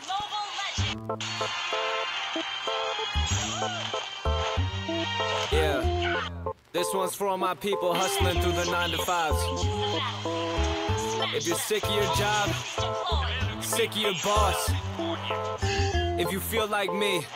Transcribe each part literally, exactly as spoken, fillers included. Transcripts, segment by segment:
Yeah, this one's for all my people hustling through the nine to fives. If you're sick of your job, sick of your boss, if you feel like me,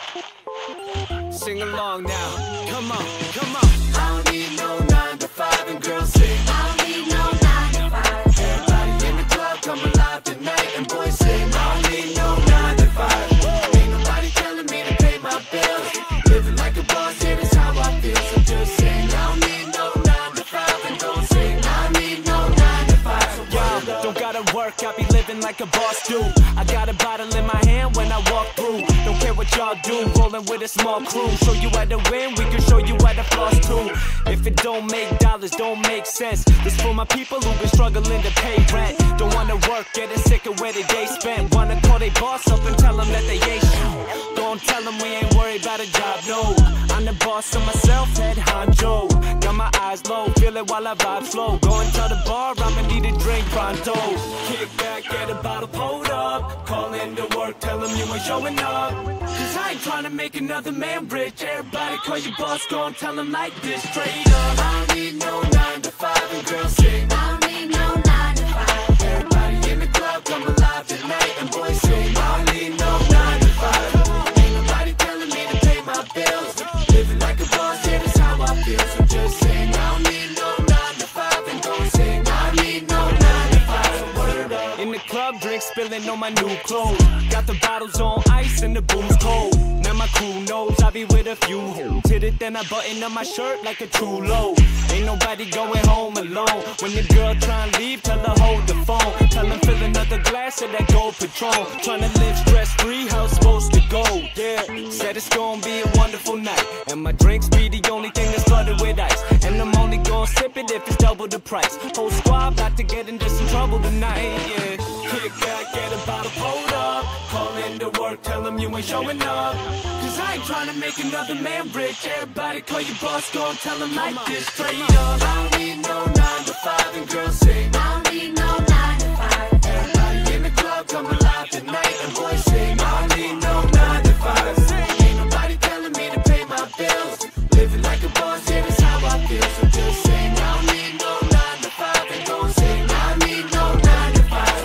sing along now. Come on, come on. I don't need no nine to five, and girls sing. I don't need no nine to five. Everybody in the club come alive tonight, and boys sing. I don't need no nine to five. Ain't nobody telling me to pay my bills. Living like a boss, yeah, that's how I feel. So just sing. I don't need no nine to five, and don't sing. I need no nine to five. So yo, don't gotta work, I be living like a boss do. I got a bottle in my hand when I walk through. Don't care what y'all do, rolling with a small crew. Show you how to win, we can show you how to floss too. If it don't make dollars, don't make sense. This for my people who been struggling to pay rent. Don't wanna work, getting sick of where the day spent. Wanna call they boss up and tell them that they ain't shit. Don't tell them we ain't worried about a job, no. I'm the boss of myself, head honcho. Got my eyes low, feel it while I vibe slow. Go and tell the bar I'ma need a drink pronto. Kick back, get a bottle pulled up. Call in to work, tell them you ain't showing up. Cause I ain't trying to make another man rich. Everybody call your boss, go and tell them like this straight up. I don't need no nine to five, and girls sing. I don't need no nine to five. Everybody in the club come alive tonight, and boys sing. I don't need no nine to five. Ain't nobody telling me to pay my bills. Living like a boss, yeah, that's how I feel. So just sing. I don't need no nine to five, and don't sing. I need no nine to five. So word up. In the club, drink spilling on my new clothes. Got the bottles on ice and the booze cold. Now my crew knows I be with a few hoes. Hit it, then I button up my shirt like a true low. Ain't nobody going home alone. When the girl try and leave, tell her hold the phone. Tell them fill another glass of that gold Patron. Tryna live stress free, how it's supposed to go. Yeah, said it's gonna be a wonderful night, and my drinks be the only thing that's flooded with ice. And I'm only gonna sip it if it's double the price. Whole squad about to get into some trouble tonight. Yeah, kick back, get a bottle pulled up. Call in to work, tell them you ain't showing up. Cause I ain't trying to make another man rich. Everybody call your boss, go and tell them like this straight up. I don't need no nine to five, and girls sing. I don't need no nine to five. Everybody in the club come alive tonight, and boys sing. I don't need no nine to five. Ain't nobody telling me to pay my bills. Living like a boss, yeah, that's how I feel. So just sing. I don't need no nine to five, and don't sing. I need no nine to five.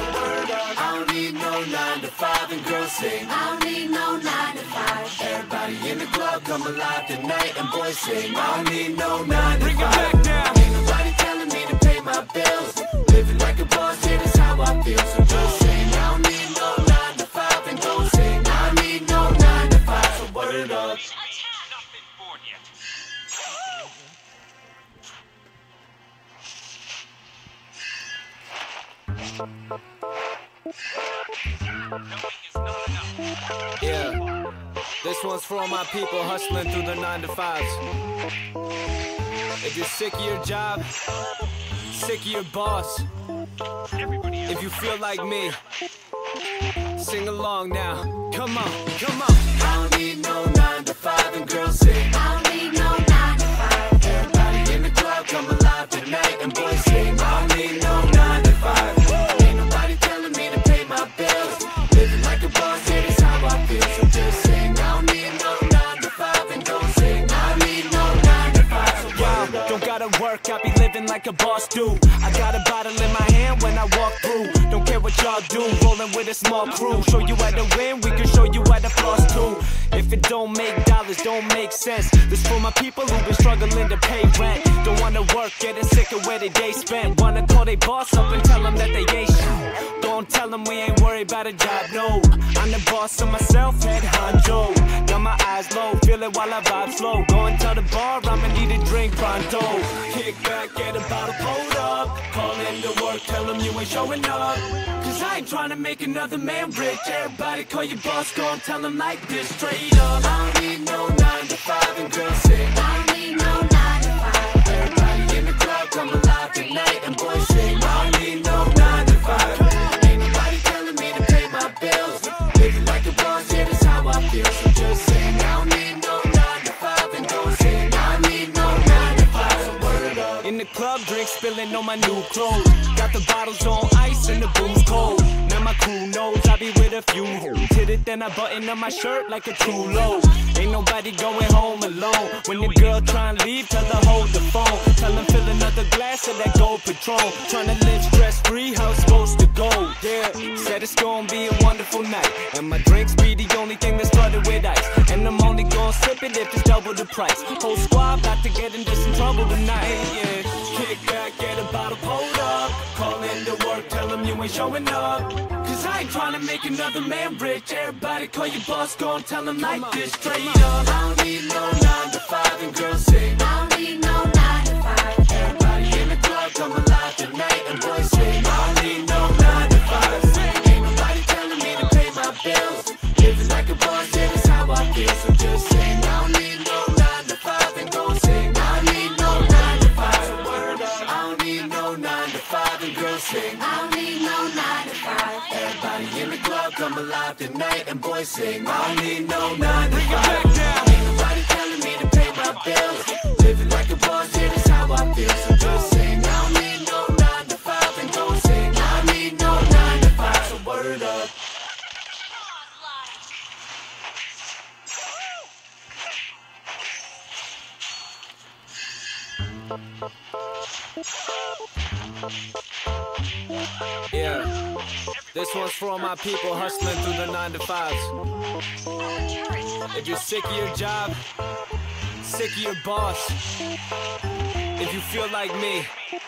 I don't need no nine to five, and girls sing. I don't need no nine to five. Everybody in the club come alive tonight, and boys sing. I don't need no nine to five. Bring it back down. Ain't nobody telling me to pay my bills. Living like a boss, yeah, that's how I feel. So just sing. I don't need no nine to five, and don't sing. I need no nine to five. So word up. Yeah, this one's for all my people hustling through the nine to fives. If you're sick of your job, sick of your boss, if you feel like me, sing along now. Come on, come on. I don't need no nine to five, and girls sing. I don't need no nine to five. Everybody in the club come alive tonight, and boys sing. I don't need no nine to five. Ain't nobody telling me to pay my bills. Living like a boss, yeah, that's how I feel. So just sing. I don't need no nine to five, and don't sing. I need no nine to five. So yo, don't gotta work, I be living like a boss do. I got a bottle in my hand when I walk through. Don't care what y'all do, rolling with a small crew. Show you how to win, we can show you how to floss too. If it don't make dollars, don't make sense. This for my people who been struggling to pay rent. Don't wanna work, getting sick of where the day spent. Wanna call they boss up and tell them that they ain't shit. Don't tell them we ain't worried about a job, no. I'm the boss of myself, head honcho. Got my eyes low, feel it while I vibe slow. Go and tell the bar I'ma need a drink pronto. Kick back, get a bottle pulled up. Call in to work, tell them you ain't showing up. Cause I ain't trying to make another man rich. Everybody call your boss, go and tell them like this straight up. I don't need no nine to five, and girls sing. I don't need no nine to five. Everybody in the club come alive tonight, and boys sing. I don't need no nine to five. Ain't nobody telling me to pay my bills. Living like a boss, yeah, that's how I feel. So just sing. I don't need no nine to five, and don't sing. I need no nine to five. So word up. In the club, drink spilling on my new clothes. Got the bottles on ice and the booze cold. Now my crew knows I be with with a few. Hit it, then I button up my shirt like a true low. Ain't nobody going home alone. When the girl tryna leave, tell her hold the phone. Tell them fill another glass of that gold Patron. Tryna live stress free, how it's supposed to go. Yeah, said it's gonna be a wonderful night, and my drinks be the only thing that's flooded with ice. And I'm only gonna sip it if it's double the price. Whole squad about to get into some trouble tonight. Yeah, kick back, get a bottle pulled up. Call in to work, tell them you ain't showing up. Cause I ain't tryna make another man rich. Everybody call your boss, go and tell him like this straight up. I don't need no nine to five, and girls sing, I don't need no nine to five. Everybody in the club come alive tonight, and boys sing, I don't need no nine to five. Ain't nobody telling me to pay my bills. Living like a boss, yeah, that's how I feel. So just sing, I don't need no nine to five, and go sing, I don't need no nine to five. So word up, I don't need no nine to five, and girls sing, I don't need no nine to five. Everybody in the club come alive tonight, and boys sing, I don't need no nine to five. Ain't nobody telling me to pay my bills. Living like a boss, yeah, that's how I feel. So just sing, I don't need no nine to five, and go sing, I don't need no nine to five. So word up. Yeah, this one's for all my people hustling through the nine to fives. If you're sick of your job, sick of your boss, if you feel like me,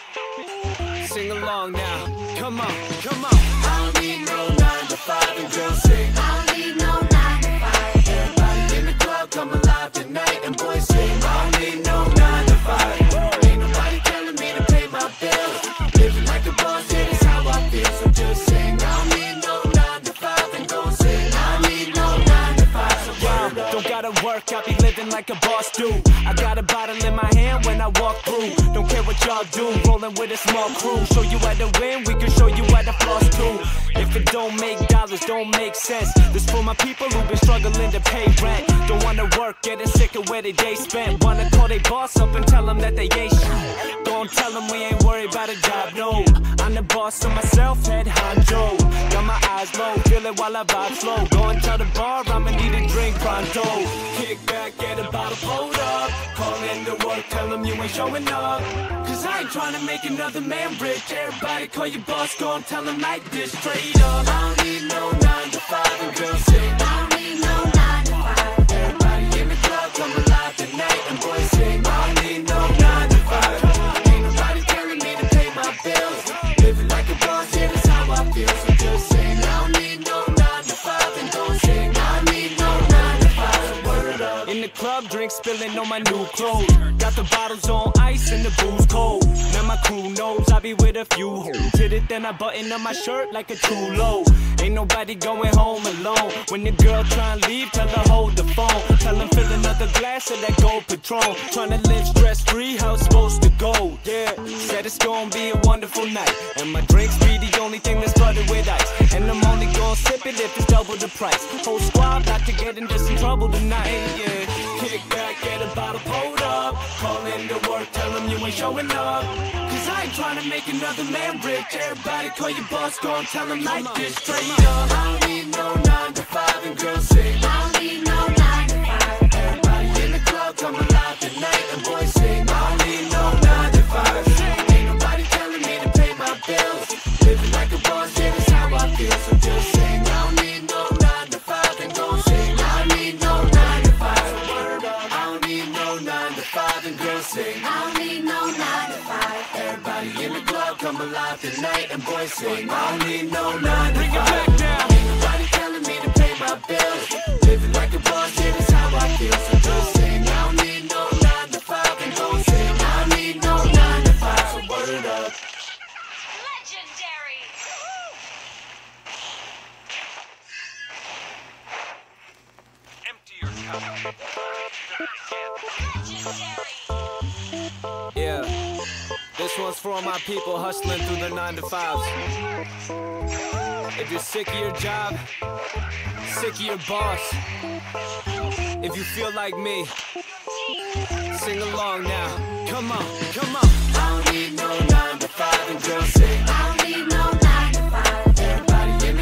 sing along now. Come on, come on. I don't need no nine to five, and girls sing, I don't need no nine to five. Everybody in the club come alive tonight, and boys sing, I don't need no nine to five. Ain't nobody telling me to pay my bills. Living like a boss, yeah, that's how I feel. So just sing, I don't need no nine to five, and go sing, I don't need no nine to five. So word up. Don't gotta work, I be living like a boss do. I got a bottle in my hand when I walk through. Don't care what y'all do, rolling with a small crew. Show you how to win, we can show you how to floss too. If it don't make dollars, don't make sense. This for my people who've been struggling to pay rent. Don't wanna work, getting sick of where they day spent. Wanna call they boss up and tell them that they ain't shit. Don't tell them we ain't worried about a job, no. I'm the boss of myself, head honcho. Got my eyes low, feel it while I vibe slow. Go and tell the bar I'ma need a drink pronto. Kick back, get a bottle pulled up. Call in to work, tell them you ain't showing up. Cause I ain't tryna make another man rich. Everybody call your boss, go and tell him like this straight up. I don't need no nine to five, and girls sing, I don't need no nine to five. Everybody in the club come alive tonight, and boys sing, I don't need no nine to five. Ain't nobody telling me to pay my bills. Living like a boss, yeah, that's how I feel. So just sing, I don't need no nine to five, and don't sing, I don't need no nine to five. So word up. In the club, drink spilling on my new clothes. Got the bottles on ice and the booze cold. Now my crew knows I be with a few hoes. Hit it, then I button up my shirt like a true low. Ain't nobody going home alone. When the girl tryna leave, tell her hold the phone. Tell them fill another glass of that gold Patron. Tryna live stress free, how it's supposed to go. Yeah, said it's gonna be a wonderful night, and my drinks be the only thing that's flooded with ice. And I'm only gonna sip it if it's double the price. Whole squad about to get into some trouble tonight. Yeah, kick back, get a bottle pulled up. Call in to work, tell them you ain't showing up. Cause I ain't tryna make another man rich. Everybody call your boss, go and tell him like this straight up. I don't need no nine to five, and girls sing, I don't need no nine to five. Everybody in the club come alive tonight, and boys sing, I don't need no nine to five. Ain't nobody telling me to pay my bills. Living like a boss, yeah, that's how I feel. So just sing, I don't need no nine to five, and go sing, I don't need no nine to five. So word up, I don't need no nine to five, and girls sing, I don't need no nine to five. Everybody in the club come alive tonight, and boys sing, I don't need no nine to five. Ain't nobody telling me to pay my bills. Living like a boss, yeah, that's how I feel. So just sing, I don't need no nine to five, and go sing, I don't need no nine to five. So word up. Legendary. Empty your cup. Legendary. Yeah, this one's for all my people hustling through the nine to fives. If you're sick of your job, sick of your boss, if you feel like me, sing along now. Come on, come on. I don't need no nine to five, and girls sing, I don't need no nine to five. Everybody in the club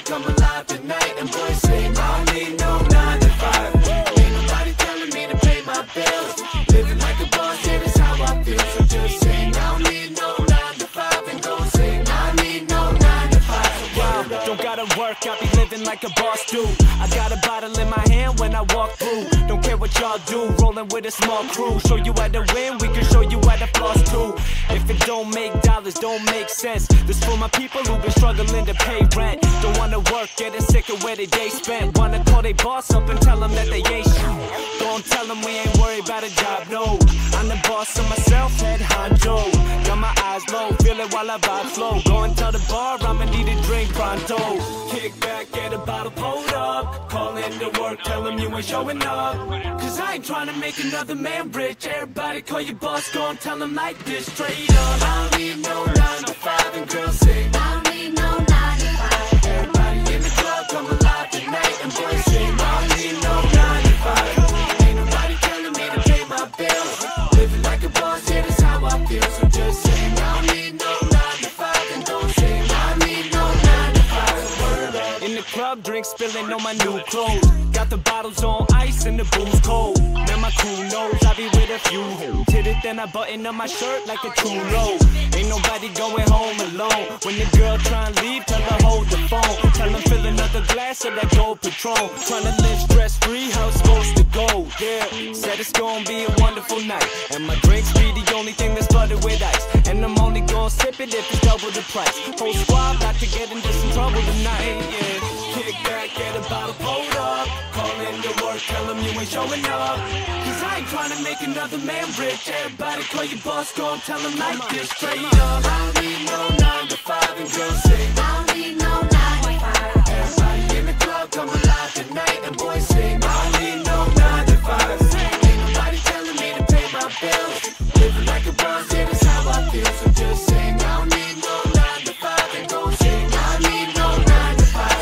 come alive tonight. And boys sing, I don't need no nine to five. Ain't nobody telling me to pay my bills. Living like a boss, yeah, that's how I feel. So just sing, I don't need no nine to five. And go sing, I need no nine to five. Wow, don't gotta work, I be living like a boss do. I got a bottle in my hand when I walk through. Don't care what y'all do, rolling with a small crew. Show you how to win, we can show you how to floss too. If it don't make dollars, don't make sense. This for my people who've been struggling to pay rent. Don't wanna work, getting sick of where they day spent. Wanna call they boss up and tell them that they ain't shit. Don't tell them we ain't worried about a job, no. I'm the boss of myself, head honcho. Got my eyes low, feel it while I vibe slow. Go and tell the bar I'ma need a drink pronto. Kick back, get a bottle pulled up. Call in to work, tell them you ain't showing up. Cause I ain't trying to make another man rich. Everybody call your boss, go and tell them like this straight up. I don't need no nine to five, and girls sing, I don't need no nine to five. Everybody in the club come alive tonight, and boys sing, I don't need no nine to five. Ain't nobody telling me to pay my bills. Living like a boss, yeah, that's how I feel. So just sing, I don't need no nine to five, and don't sing, I need no nine to five. In the club, drink spilling on my new clothes. Got the bottles on ice and the booze cold. Now my crew knows I be with a few. Hit it, then I button up my shirt like a true low. Ain't nobody going home alone. When the girl try and leave, tell her hold the phone. Tell them fill another glass of that gold Patron. Tryna live stress free, how it's supposed to go. Yeah, said it's gonna be a wonderful night. And my drinks be the only thing that's flooded with ice. And I'm only gonna sip it if it's double the price. Whole squad got to get into some trouble tonight. Yeah, kick back, get a bottle pulled up. Call in to work, tell them you ain't showing up. Cause I ain't trying to make another man rich. Everybody call your boss, go and tell them like this straight up. I don't need no nine to five, and girls sing, I don't need no nine to five. Everybody in the club come alive tonight, and boys sing, I don't need no nine to five. Ain't nobody telling me to pay my bills. Living like a boss, yeah, that's how I feel. So just sing, I don't need no nine to five, and go sing, I need no nine to five.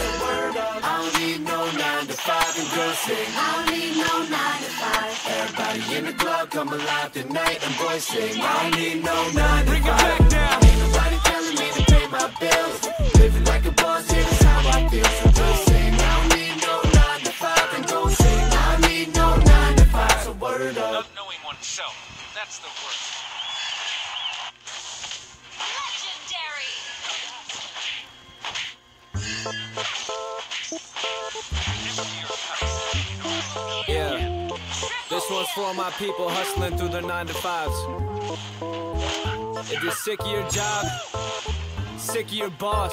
I don't need no nine to five, and girls sing, I don't need no nine to five. Everybody in the club come alive tonight, and boys sing, I don't need no nine to five. Ain't nobody telling me to pay my bills. Living like a boss, yeah, that's how I feel. So just sing, I don't need no nine to five, and go sing, I need no nine to five. So word up. Not knowing oneself, that's the worst. Yeah, this one's for all my people hustling through their nine to fives. If you're sick of your job, sick of your boss,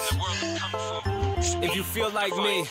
if you feel like me,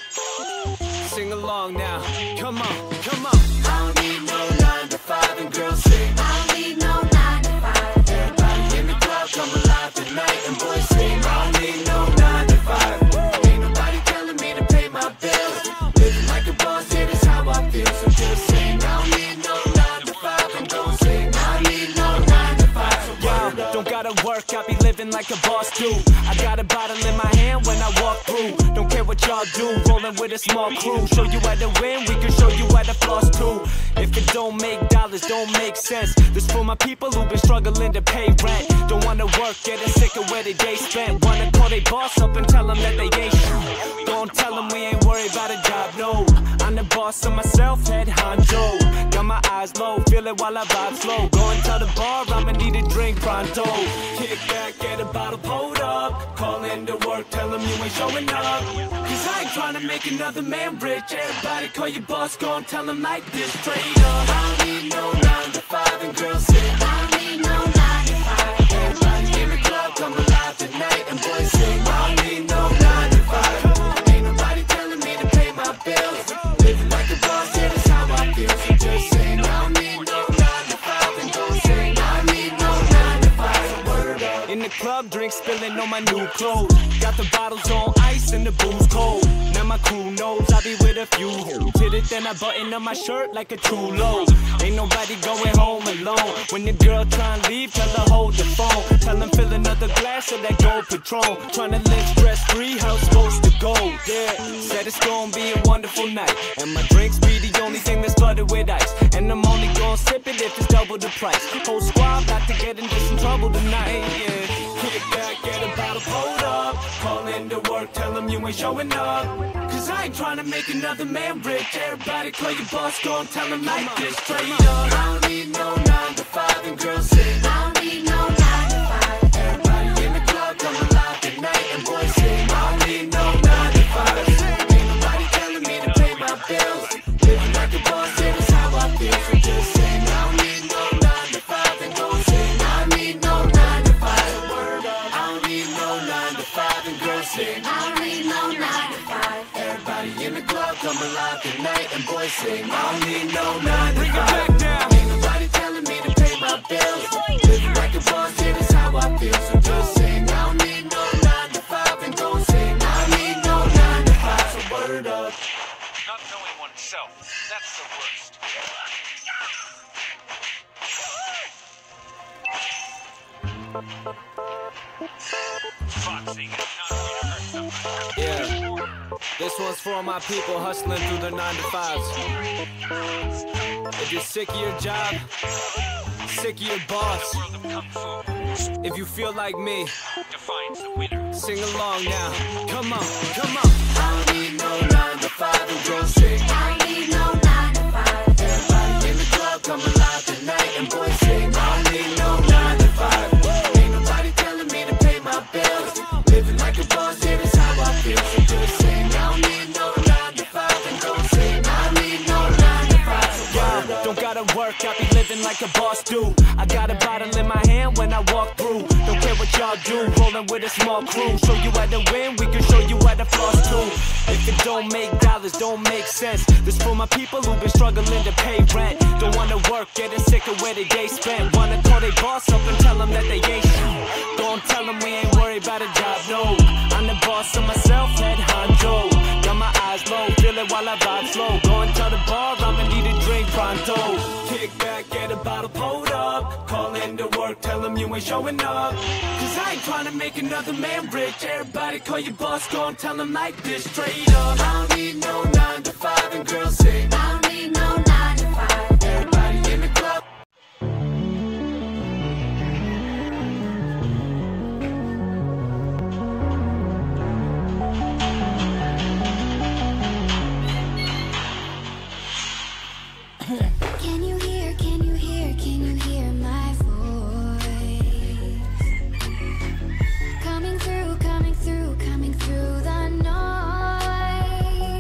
sing along now. Come on, come on. I don't need no nine to five, and girls sing, I don't need no nine to five. Everybody in the club come alive tonight, and boys sing, I don't need no nine to five. Ain't nobody telling me to pay my bills. Living like a boss, yeah, that's how I feel. So just sing, I don't need no nine to five, and don't sing, I need no nine to five. Wow, don't gotta work, I be living like a boss too. I got a bottle in my hand when I walk through. Don't care what y'all do, rolling with a small crew. Show you how to win, we can show you how to floss too. If it don't make dollars, don't make sense. This for my people who've been struggling to pay rent. Don't wanna work, getting sick of where they day spent. Wanna call they boss up and tell them that they ain't shit. Don't tell them we ain't worried about a job, no. I'm the boss of myself, head honcho. Got my eyes low, feel it while I vibe slow. Go and tell the bar I'ma need a drink pronto. Kick back, get a bottle pulled up. Call in to work, tell them you ain't showing up. Cause I ain't trying to make another man rich. Everybody call your boss, go and tell them like this straight up. I don't need no nine to five, and girls sing, I don't need no nine to five. Everybody in the club come alive tonight, and boys sing, I don't need no nine to five. Ain't nobody telling me to pay my bills. Living like a boss, yeah, that's how I feel. So just sing, I don't need no nine to five, and don't sing, I need no nine to five. So word up. In the club, drink spilling on my new clothes. Got the bottles on ice and the booze cold. Now my crew knows I be with a few. Hit it, then I button up my shirt like a true low. Ain't nobody going home alone. When the girl try and leave, tell her hold the phone. Tell them fill another glass of that gold Patron. Tryna live stress free, how it's supposed to go. Yeah, said it's gonna be a wonderful night. And my drinks be the only thing that's flooded with ice. And I'm only gonna sip it if it's double the price. Whole squad got to get into some trouble tonight. Yeah. Kick back, get a bottle pulled up. Call into work, tell them you ain't showing up. Cause I ain't trying to make another man rich. Everybody call your boss, go and tell him like this. Straight up, I don't need no nine to five and girls sing. I don't need no nine to five. Everybody in the club come alive tonight and boys sing. I don't need no nine to five. Ain't nobody telling me to pay my bills. Living like a boss, yeah, that's how I feel. So just sing. I don't need no nine to five and go sing. I don't need no nine to five. Word up. I don't need no nine to five and girls sing. I don't need no nine to five. Everybody in the club come alive tonight and boys sing. I don't need no nine to five. Ain't nobody telling me to pay my bills. Living like a boss, yeah, that's how I feel. So just sing. I don't need no nine to five and go sing. I don't need no nine to five. So word up. Not knowing oneself, that's the worst. Foxing is not going to hurt somebody. Yeah, this one's for all my people hustling through their nine to fives. If you're sick of your job, sick of your boss, World of Kung Fu if you feel like me, defines the winner. sing along now. Come on, come on. I don't need no nine to five and girls sing. I don't need no nine to five. Everybody in the club come alive tonight and boys sing. I don't need no nine to five. Ain't nobody telling me to pay my bills. Living like a boss, yeah, that's how I feel. So just sing. I don't need no nine to five and girls sing. I don't need no nine to five. Yeah, don't gotta work, I be living like a boss do. I got a bottle in my hand when I walk through. Don't care what y'all do, rolling with a small crew. Show you how to win, we can show you how to floss too. If it don't make dollars, don't make sense. This for my people who've been struggling to pay rent. Don't wanna work, getting sick of where they day spent. Wanna call they boss up and tell them that they ain't shit. Don't tell them we ain't worried about a job, no. I'm the boss of myself, head honcho. Got my eyes low, feel it while I vibe slow. Go and tell the bar I'ma need a drink pronto. Kick back, get a bottle pulled up. Call into work, tell them you ain't showing up. Cause I ain't trying to make another man rich. Everybody call your boss, go and tell them like this. Straight up, I don't need no nine to five and girls sing. I don't need no nine to five. Everybody in the club. Can you hear, can you hear, can you hear my voice? Coming through, coming through, coming through the noise.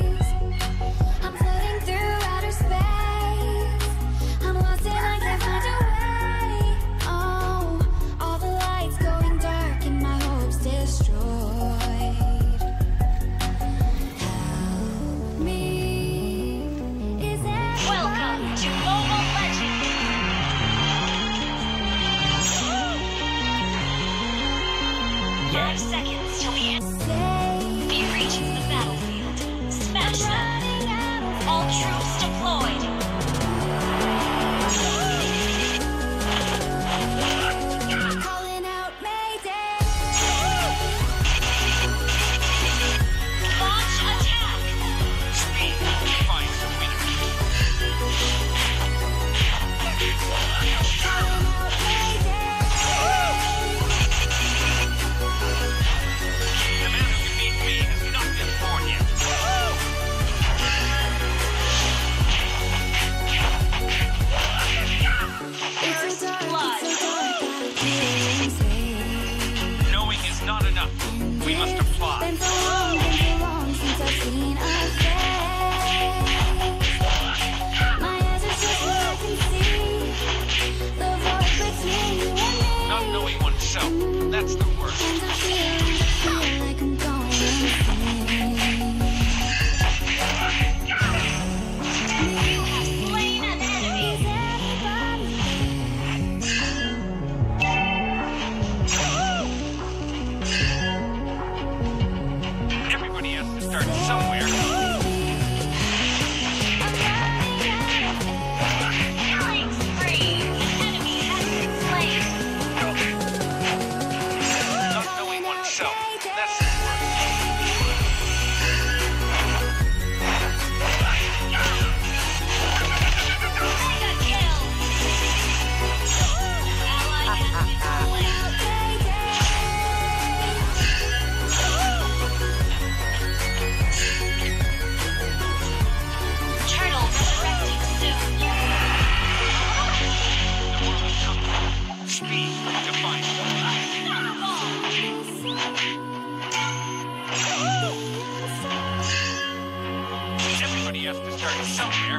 Everybody has to start somewhere.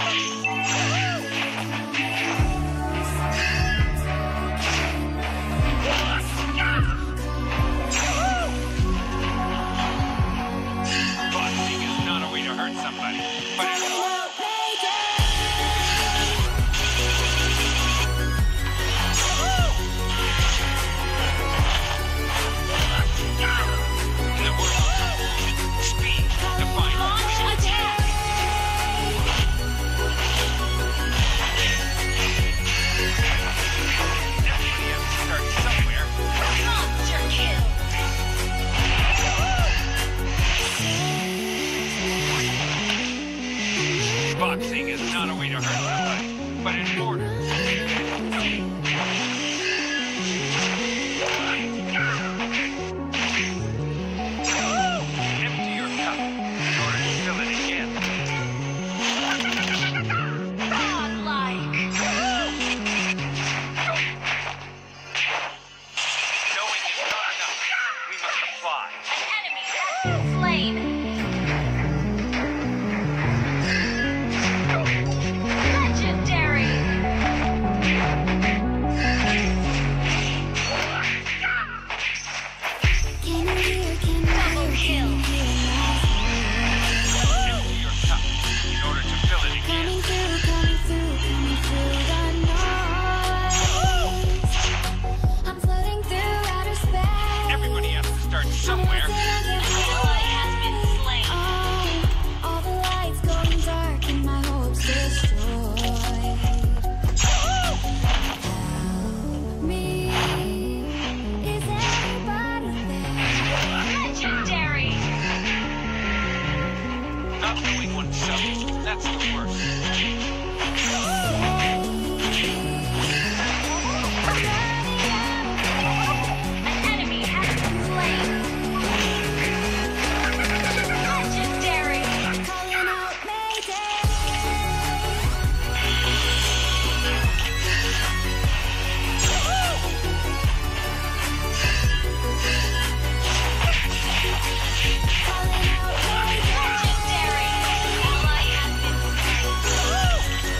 Boxing is not a way to hurt somebody, but it's in the world, speed defines everybody has to start somewhere. Monster kill. Boxing is not a way to hurt somebody, but in order. Empty your cup in order to fill it again. Godlike. Knowing is not enough. We must apply. An enemy has been slain. Legendary. Can you hear, can you Double hear, kill. can you hear my Empty your cup in order to fill it again. coming through, coming through, coming through the noise. I'm floating through outer space. Everybody has to start somewhere. Ally has been slain. Oh, all the lights going dark and my hopes destroyed. Help me. Is anybody there? Legendary. Not knowing oneself, that's the worst. An enemy has been slain. Legendary. Calling out Mayday. Calling out Mayday. Legendary. Ally has been slain.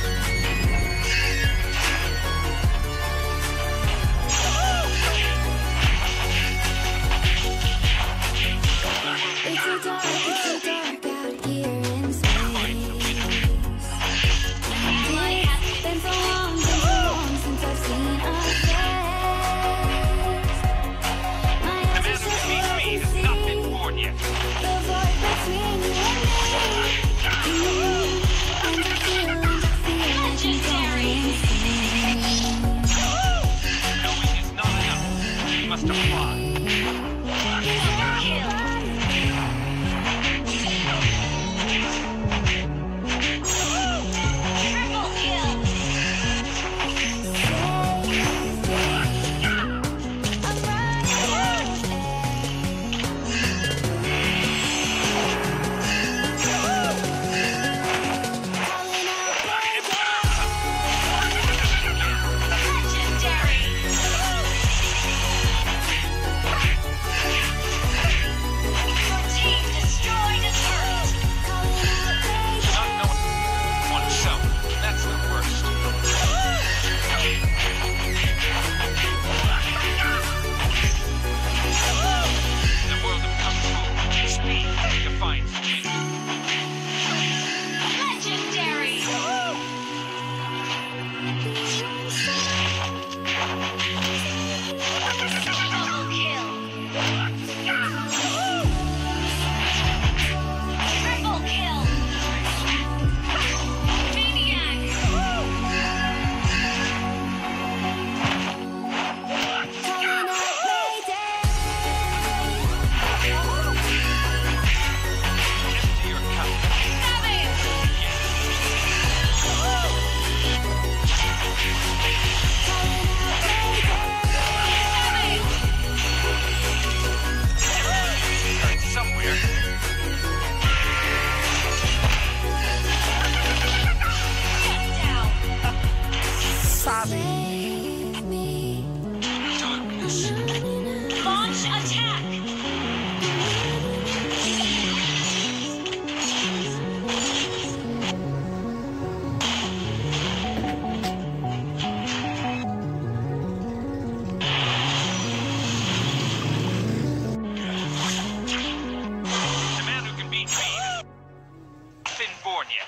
been born yet.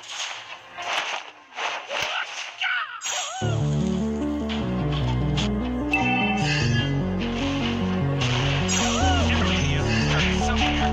Everybody else is starting somewhere.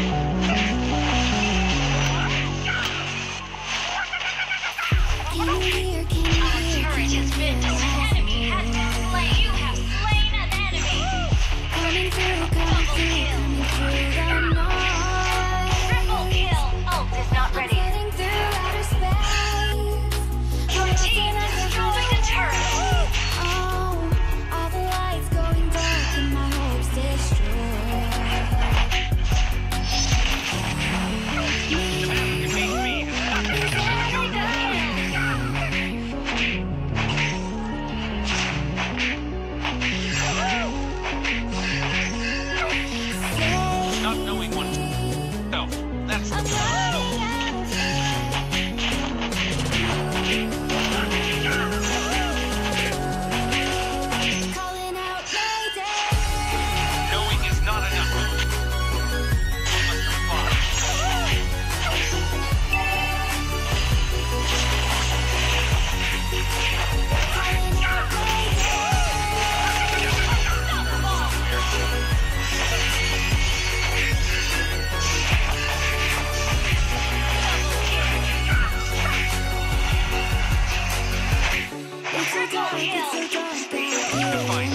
Can you hear, can you Our hear, turret can you has been hear? destroyed. Enemy has been slain. You have slain an enemy. Coming through, coming through, coming through the night. Triple kill. Ult is not I'm ready. floating through outer space. Your team destroyed a turret. Oh, all the lights going dark and my hopes destroyed. The man who can beat me is not going to not knowing one. No, that's the Calling out Mayday. knowing is not enough. We must comply. Calling out It's so dark, it's so dark, Define.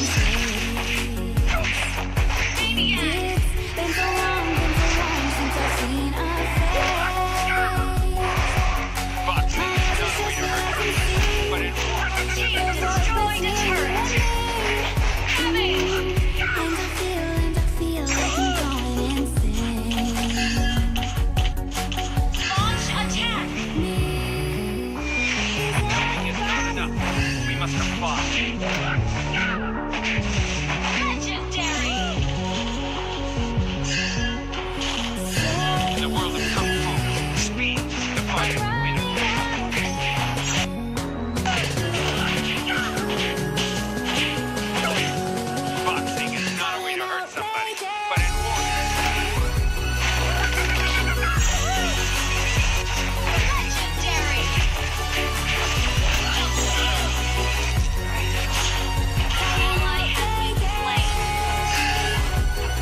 Maniac. it's been so long, been so long since I've seen a face. Boxing is not a way to hurt somebody, but it's Team destroyed a turret. Coming. And I feel, and I feel like I'm going insane. Launch attack. knowing is not enough. We must comply. Legendary. In the world of Kung Fu, speed defines the winner. Boxing is not a way to hurt somebody, but in war. Legendary. Ally has been slain.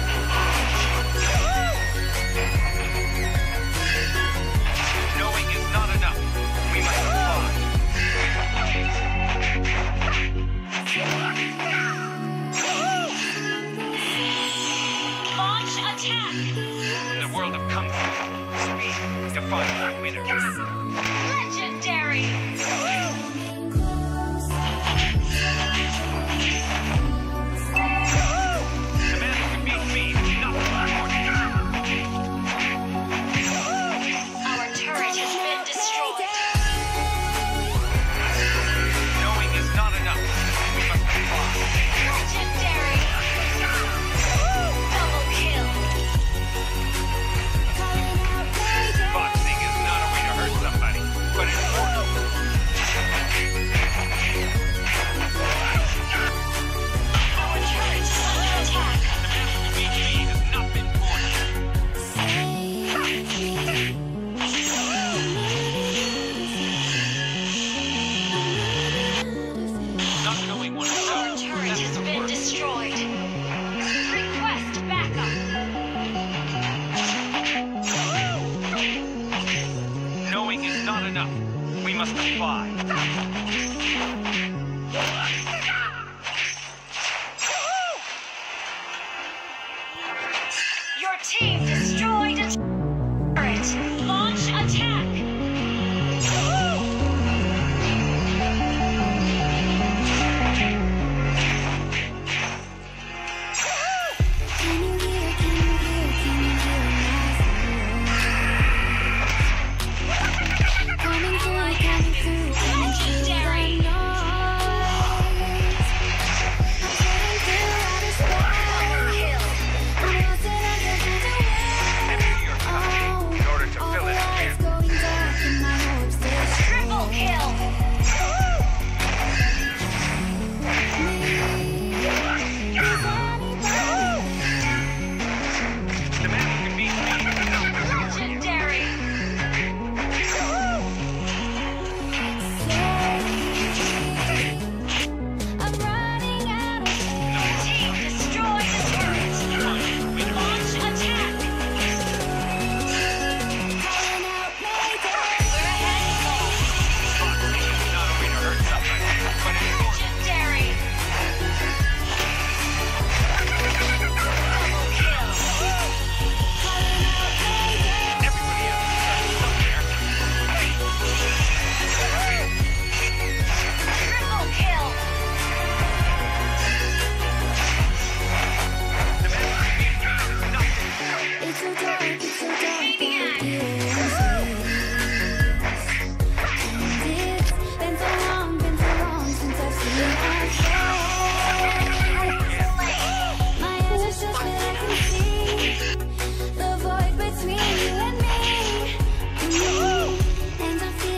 Knowing is not enough. We must comply. Launch attack. In the world of Kung Fu, speed defines the winner. Legendary. The man who can beat me is not born yet. Our turret has been destroyed. Knowing is not enough. We must comply. Legendary. Double kill. Boxing is not a way to hurt somebody, but in war. Our turret is under attack. The man who can beat me has not been born yet. Not knowing Our oneself. turret That's has the been worst. destroyed. Request backup. Knowing is not enough. We must comply. Your team destroyed a turret. Launch attack. Can you hear, can you hear, can you hear my soul? Coming through, coming through, coming through Legendary. the night.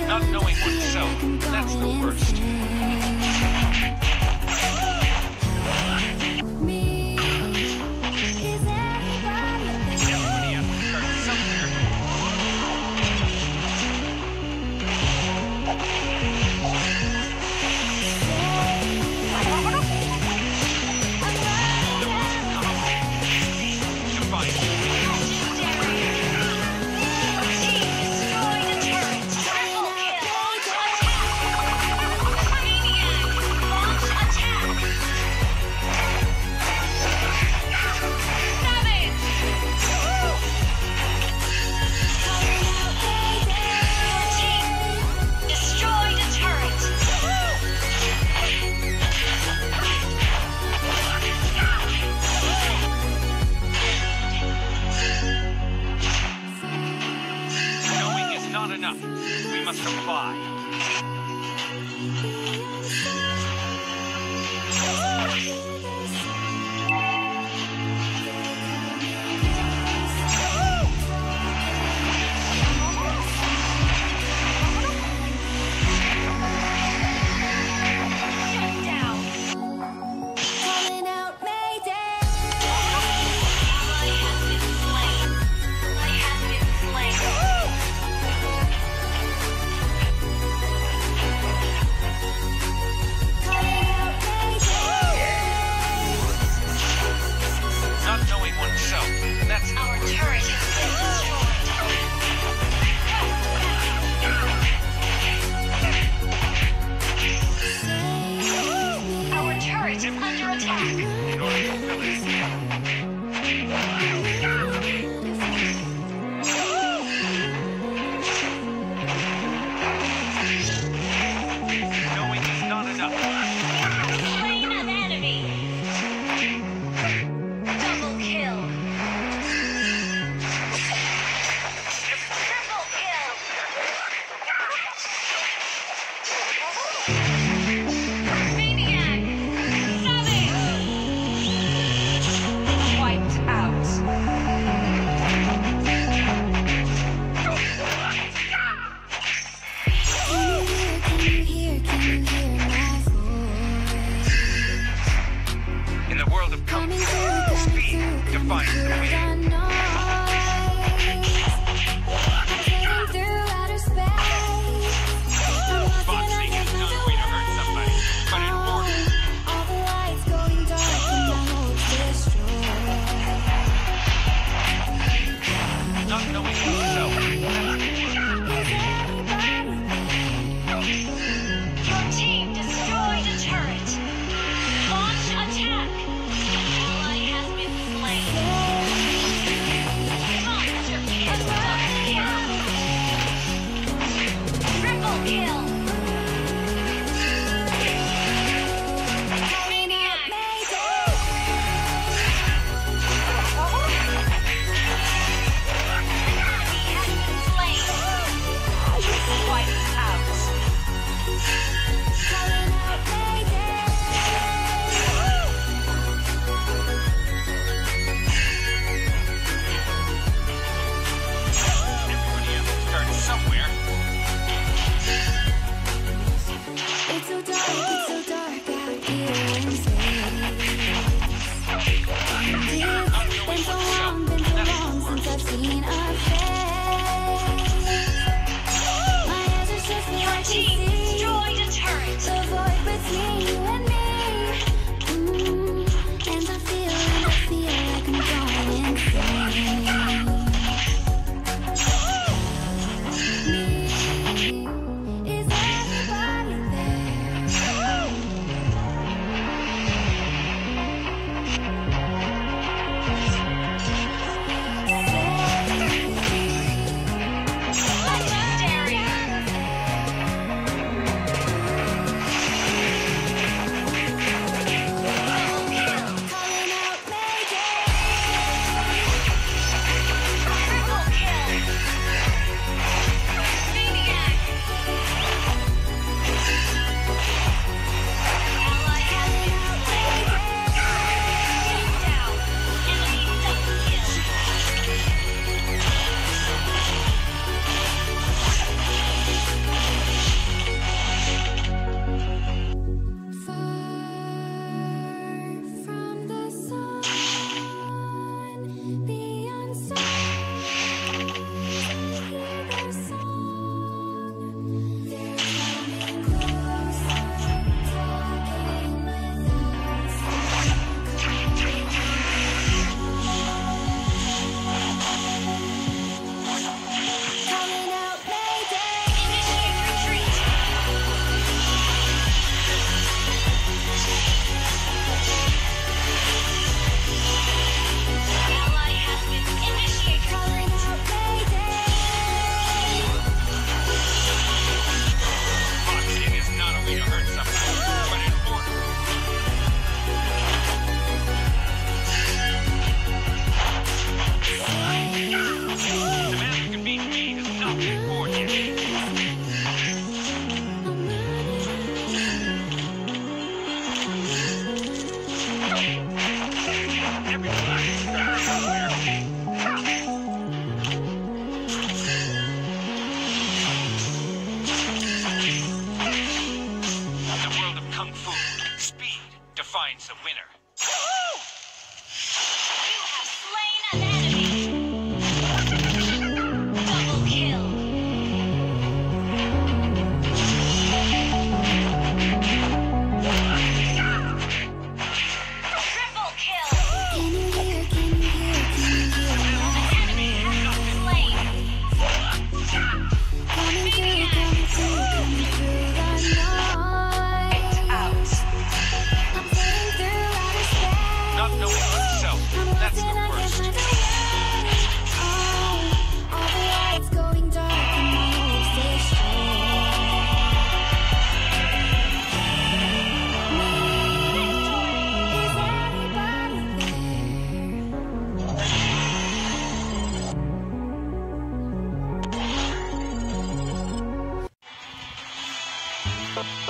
Not knowing oneself, that's the worst. Me, is everybody Somebody has to start somewhere. Combine. Team destroyed a turret. Triple kill. Attack. Maniac. Launch attack. Savage. Team destroyed a turret. Knowing is not enough. We must apply. Shut down. calling out Mayday? Ally has been slain. Ally has been slain.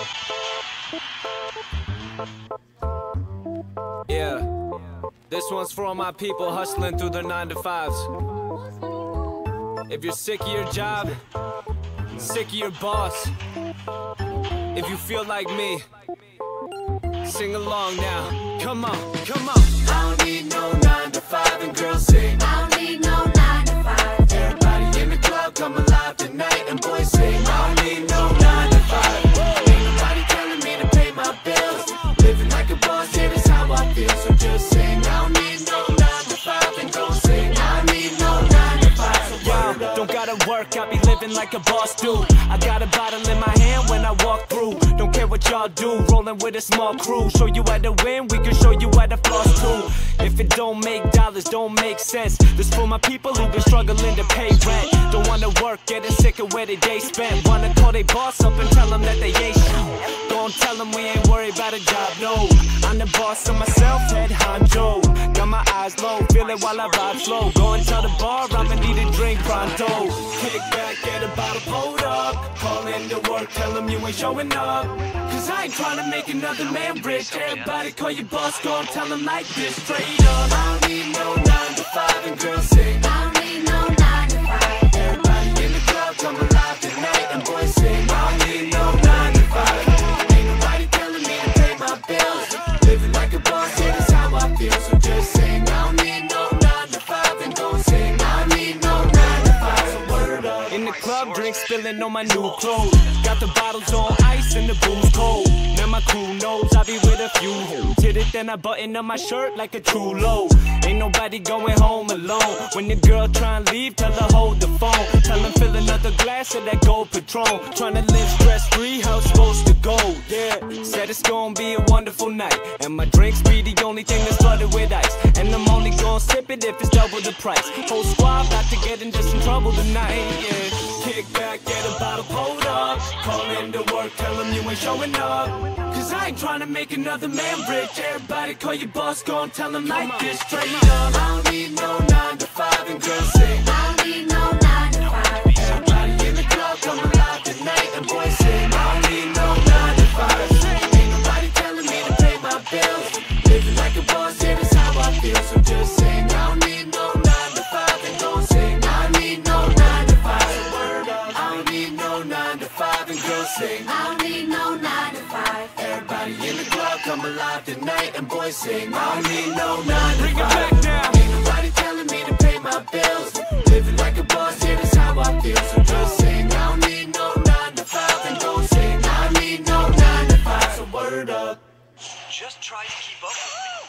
Yeah, this one's for all my people hustling through their nine to fives. If you're sick of your job, sick of your boss, if you feel like me, sing along now. Come on, come on. I don't need no nine to five, and girls sing. I don't need no nine to five. Everybody in the club come alive tonight, and boys sing. I don't need no nine to five. Ain't nobody telling me to pay my bills. Living like a boss, yeah, that's how I feel. So just sing. I don't need no nine to five, and girls sing. I don't need no nine to five. So yo, don't gotta work, I be living like a boss do. I got a bottle in my hand when I walk through. Don't care what y'all do, rolling with a small crew. Show you how to win, we can show you how to floss too. If it don't make dollars, don't make sense. This for my people who been struggling to pay rent. Don't wanna work, getting sick of where they day spent. Wanna call they boss up and tell them that they ain't shit. Don't tell them we ain't worried about a job, no. I'm the boss of myself, head honcho. Got my eyes low, feel it while I vibe slow. Go and tell the bar I'ma need a drink pronto. Kick back, get a bottle pulled up. Call in to work, tell them you ain't showing up. Cause I ain't trying to make another man rich. Everybody call your boss, go and tell them like this straight up. I don't need no nine to five, and girls sing. I don't need no nine to five. Everybody in the club come alive tonight, and boys sing. I don't need no nine to five. Ain't nobody telling me to pay my bills. Living like a boss, yeah, that's how I feel. So just sing. I don't need no nine to five, and gon' sing. I don't need no nine to five. So word up. In the club, drink spilling on my new clothes. Got the bottles on ice and the booze cold. Now my crew knows I be with a few hoes. Hit it, then I button up my shirt like a true low. Ain't nobody going home alone. When the girl try and leave, tell her hold the phone. Tell her fill another glass of that gold Patron. Tryna live stress free, how it's supposed to go. Yeah, said it's gonna be a wonderful night, and my drinks be the only thing that's flooded with ice. And I'm only gonna sip it if it's double the price. Whole squad about to get into some trouble tonight. Yeah, kick back, get a bottle pulled up. Call in to work, tell them you ain't showing up. Cause I ain't trying to make another man rich. Everybody call your boss, go and tell them like this straight up. I don't need no nine to five, and girls sing. I don't need no nine to five. Everybody in the club come alive tonight, and boys sing. I don't need no nine to five. Ain't nobody telling me to pay my bills. Living like a boss, yeah, that's how I feel. So just sing. I don't need no nine to five, and don't sing. I don't need no nine to five. So word up. I don't need no nine to five, and girls sing. I don't need no nine to five. Everybody in the club come alive tonight, and boys sing. I don't need no nine to five. Ain't nobody telling me to pay my bills. Living like a boss, yeah, that's how I feel. So just sing. I don't need no nine to five, and don't sing. I need no nine to five. So word up. Just try to keep up with me.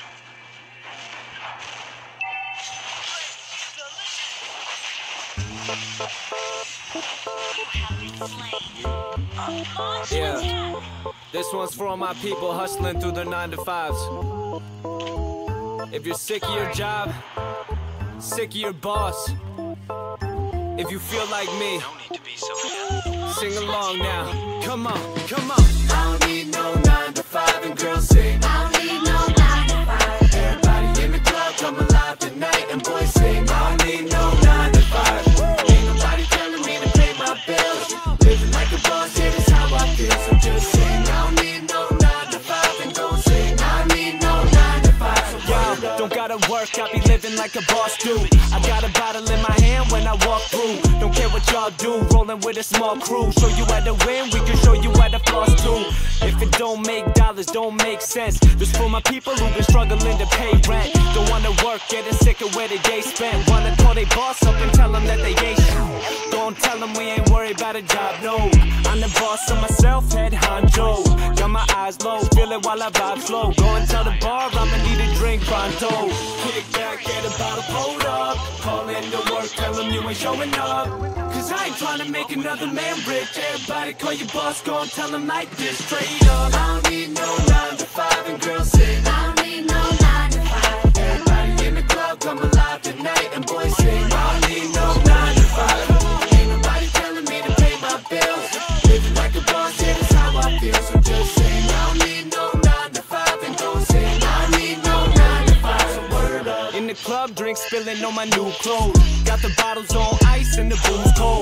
Yeah, this one's for all my people hustling through their nine to fives. If you're sick of your job, sick of your boss, if you feel like me, No need to be so careful. sing along now. Come on, come on. I don't need no nine to five, and girls sing. I don't need no nine to five. Everybody in the club come alive tonight, and boys sing. I don't need no nine to five. Ain't nobody telling me to pay my bills. Living like a boss, yeah, that's how I feel. So just sing. I don't need no nine to five, and don't sing. I need no nine to five. So yo, don't gotta work, I be living like a boss do. I got a bottle in my hand when I walk through. Don't care what y'all do, rolling with a small crew. Show you how to win, we can show you how to floss too. If it don't make dollars, don't make sense. This for my people who been struggling to pay rent. Don't wanna work, getting sick of where they day spent. Wanna call they boss up and tell them that they ain't shit. Don't tell them we ain't worried about a job, no. I'm the boss of myself, head honcho. Got my eyes low, feel it while I vibe slow. Go and tell the bar I'ma need a drink pronto. Kick back, get a bottle pulled up. Call in to work, tell them you ain't showing up. Cause I ain't trying to make another man rich. Everybody call your boss, go and tell them like this straight up. I don't need no nine to five, and girls sing. I don't need no nine to five. Everybody in the club come alive tonight, and boys sing. I don't need no nine to five. Ain't nobody telling me to pay my bills. Living like a boss, yeah, that's how I feel. So just sing. I don't need no nine to five, and don't sing. I need no nine to five. So word up. In the club, drink spilling on my new clothes. Got the bottles on ice and the booze cold. Now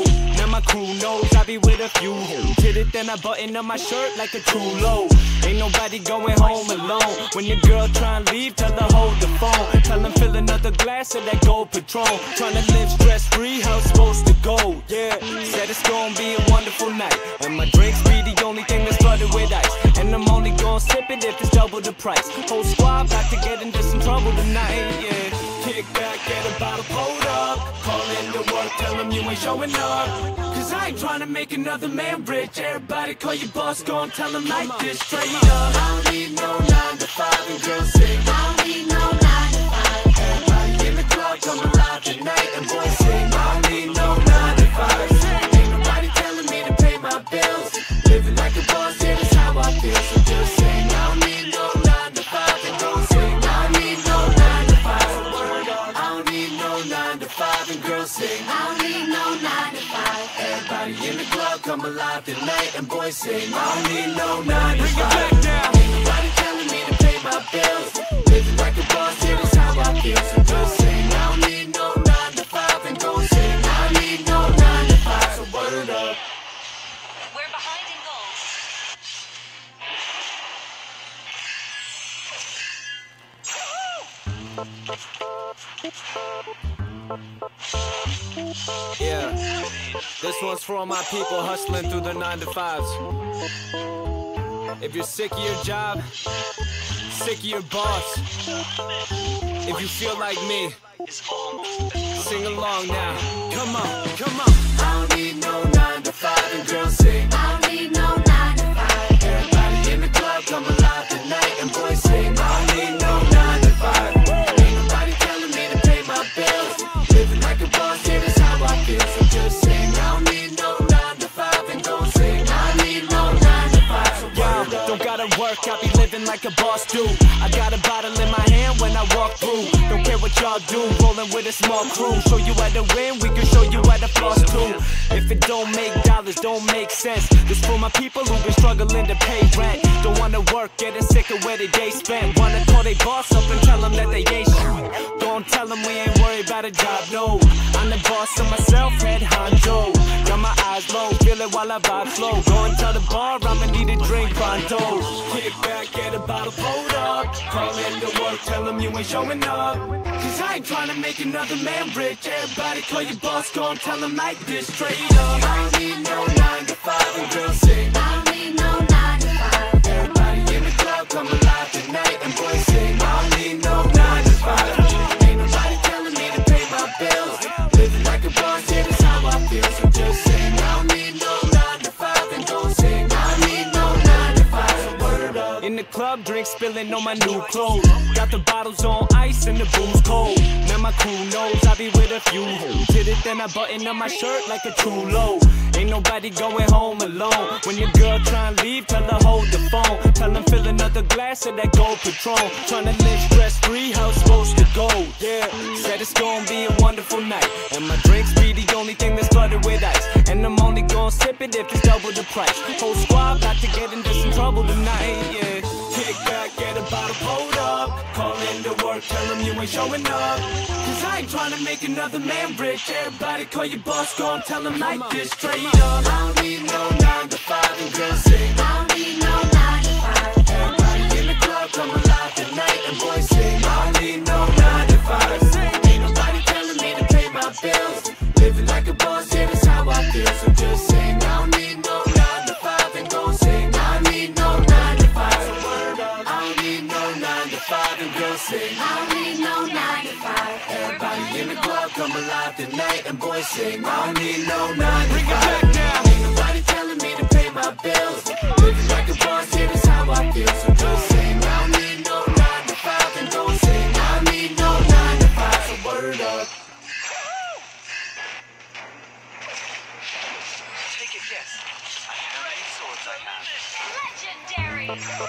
Now my crew knows I be with a few hoes. Hit it, then I button up my shirt like a true low. Ain't nobody going home alone. When your girl tryna leave, tell her hold the phone. Tell them fill another glass of that gold Patron. Tryna live stress free, how it's supposed to go. Yeah, said it's gonna be a wonderful night, and my drinks be the only thing that's flooded with ice. And I'm only gonna sip it if it's double the price. Whole squad about to get into some trouble tonight. Yeah, kick back, get a bottle pulled up. Call in to work, tell them you ain't showing up. Cause I ain't tryna make another man rich. Everybody call your boss, go and tell them like this straight up. I don't need no nine to five, and girls sing. I don't need no nine to five. Everybody in the club come alive tonight, and boys sing. I don't need no nine to five. Ain't nobody telling me to pay my bills. Living like a boss, yeah, that's how I feel. So just sing. I don't need no nine to five, and girls sing. I don't need no nine to five. I don't need no nine to five, and girls sing. I don't need no nine to five. Everybody in the club come alive tonight, and boys sing. I don't need no nine to five. Ain't nobody telling me to pay my bills. Living like a boss, yeah, that's how I feel. So just sing. I don't need no nine to five, and go sing. I don't need no nine to five. So word up. We're behind in gold. Yeah, this one's for all my people hustling through the nine to fives. If you're sick of your job, sick of your boss, if you feel like me, sing along now. Come on, come on. I don't need no nine to five, and girls sing. I don't need no nine to five. Everybody in the club come alive tonight, and boys sing. I don't need no nine to five. Ain't nobody telling me to pay my bills. Living like a boss, yeah, that's how I feel. So just sing. I don't need no nine to five, and go sing. I don't need no nine to five. So yo, don't gotta work, I be living like a boss do. I got a bottle in my hand when I walk through. Don't care what y'all do, rolling with a small crew. Show you how to win, we can show you how to floss too. If it don't make dollars, don't make sense. This for my people who've been struggling to pay rent. Don't wanna work, getting sick of where they day spent. Wanna call they boss up and tell them that they ain't shit. Don't tell them we ain't worried about a job, no. I'm the boss of myself, head honcho. Got my eyes low, feel it while I vibe slow. Go and tell the bar I'ma need a drink pronto. Kick back, get a bottle pulled up. Call in to work, tell them you ain't showing up. Cause I ain't tryna make another man rich. Everybody call your boss, go and tell them like this straight up. I don't need no nine to five, and girls sing. I don't need no nine to five. Everybody in the club come alive tonight, and boys sing. I don't need no nine to five. Ain't nobody telling me to pay my bills. Living like a boss, yeah, that's how I feel. So just sing. I don't need no nine to five, and go sing. I don't need no nine to five. So word up. In the club, drink spilling on my new clothes. Got the bottles on ice and the booze cold. Now my crew knows I be with a few hoes. Hit it, then I button up my shirt like a true low. Ain't nobody going home alone. When your girl tryna leave, tell her hold the phone. Tell them fill another glass of that gold Patron. Tryna live stress free, how it's supposed to go. Yeah, said it's gonna be a wonderful night, and my drinks be the only thing that's flooded with ice. And I'm only gonna sip it if it's double the price. Whole squad about to get into some trouble tonight. Yeah, kick back, get a bottle pulled up. Call in to work, tell them you ain't showing up. Cause I ain't tryna make another man rich. Everybody call your boss, go and tell them like this straight up. I don't need no nine to five, and girls sing. I don't need no nine to five. Everybody in the club come alive tonight, and boys sing. I don't need no nine to five. Ain't nobody telling me to pay my bills. Living like a boss, yeah, that's how I feel. So just sing. I don't need no nine to five, and go sing. I don't need no nine to five. So word up. I don't need no nine to five, and girls sing. I don't need no nine to five. Everybody in the club come alive tonight, and boys sing. I don't need no nine to five. Ain't nobody telling me to pay my bills. Living like a boss, yeah, that's how I feel. So just sing. I don't need no nine to five, and go sing. I don't need no nine to five. So word up. Take a guess. How many swords I have? Legendary.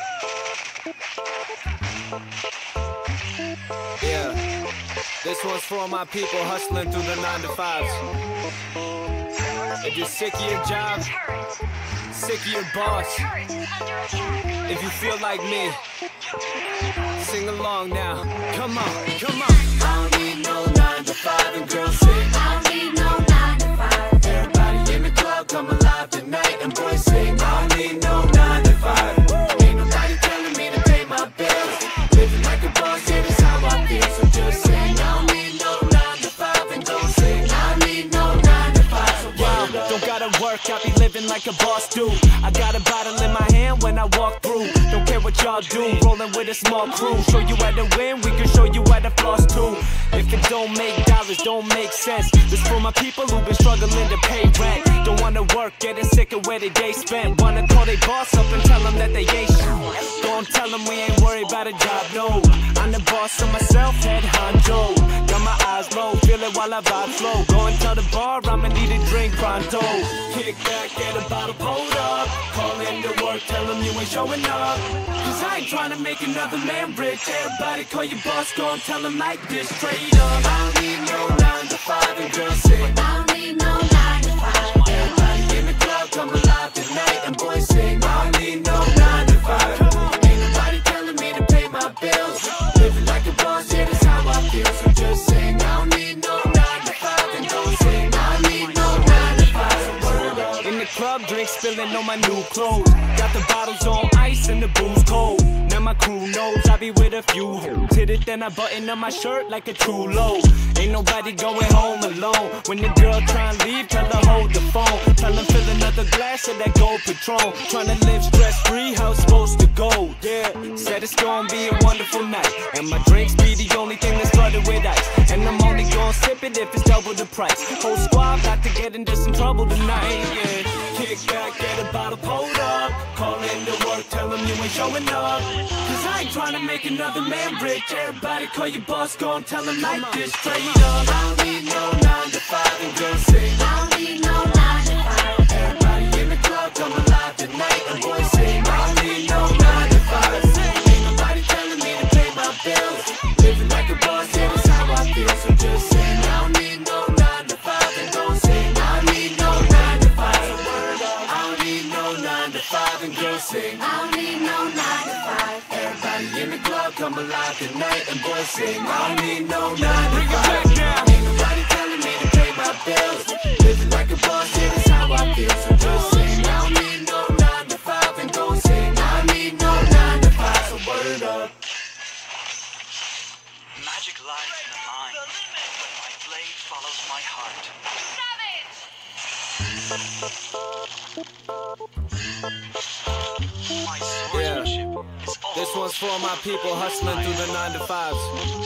Yeah, this one's for all my people hustling through the nine to fives. If you're sick of your job, Turret. sick of your boss, Turret under attack. if you feel like me, sing along now. Come on, come on. I don't need no nine to five, and girls sing. I don't need no nine to five. Everybody in the come alive tonight. And boys sing, I don't need no nine to five. Ain't nobody telling me to pay my bills. Living like a boss, yeah, that's how I feel. So just sing, I don't need no nine to five. And go sing, I don't need no nine to five. So wow, don't gotta work, I be living like a boss do. I got a bottle in my hand when I walk through. Don't care what y'all do, rolling with a small crew. Show you how to win, we can show you how to floss too. If it don't make dollars, don't make sense. This for my people who've been struggling to pay rent. Don't wanna work, getting sick of where they day spent. Wanna call they boss up and tell them that they ain't shit. Don't tell them we ain't worried about a job, no. I'm the boss of myself, head honcho. Got my eyes low, feel it while I vibe slow. Go and tell the bar I'ma need a drink pronto. Kick back, get a bottle pulled up. Call in to work, tell them you ain't showing up. Cause I ain't trying to make another man rich. Everybody call your boss, go and tell them like this. Straight up, I don't need no nine to five. And girls sing, I don't need no nine to five. everybody in the club come alive tonight. And boys sing, I don't need no nine to five. Ain't nobody telling me to pay my bills. Living like a boss, yeah, that's how I feel. So just sing, I don't need no nine to five. And don't sing, I don't need no nine to five. So word up. In the club, drink spilling on my new clothes. Got the bottles on ice and the booze cold. Now my crew knows I be with a few. Hit it, then I button up my shirt like a true low. Ain't nobody going home alone. When the girl try and leave, tell her hold the phone. Tell them fill another glass of that gold Patron. Tryna live stress free, how it's supposed to go. Yeah, said it's gonna be a wonderful night. And my drinks be the only thing that's flooded with ice. And I'm only gonna sip it if it's double the price. Whole squad got to get into some trouble tonight. Yeah, kick back, get a bottle pulled up. Call in to work, tell them you ain't showing up. Cause I ain't trying to make another man rich. Everybody call your boss, go and tell him like this. Straight up, I don't need no nine to five. And girls sing, I don't need no nine to five. everybody in the club come alive tonight. And boys sing, I don't need no nine to five. Ain't nobody telling me to pay my bills. Living like a boss, yeah, that's how I feel. So just sing, I don't need no nine to five. And don't sing, I don't need no nine to five. So word up, I don't need no nine to five. And girls sing, I don't need no nine to five. everybody in the club come alive tonight. And boys sing, I don't need no nine to five. Ain't nobody telling me to pay my bills. Living like a boss, yeah, that's how I feel. So just sing, I don't need no nine to five. And go sing, I need no nine to five. So word up. Magic lies in the mind when my blade follows my heart. My swordsmanship is all This one's for my people hustling through the nine to fives.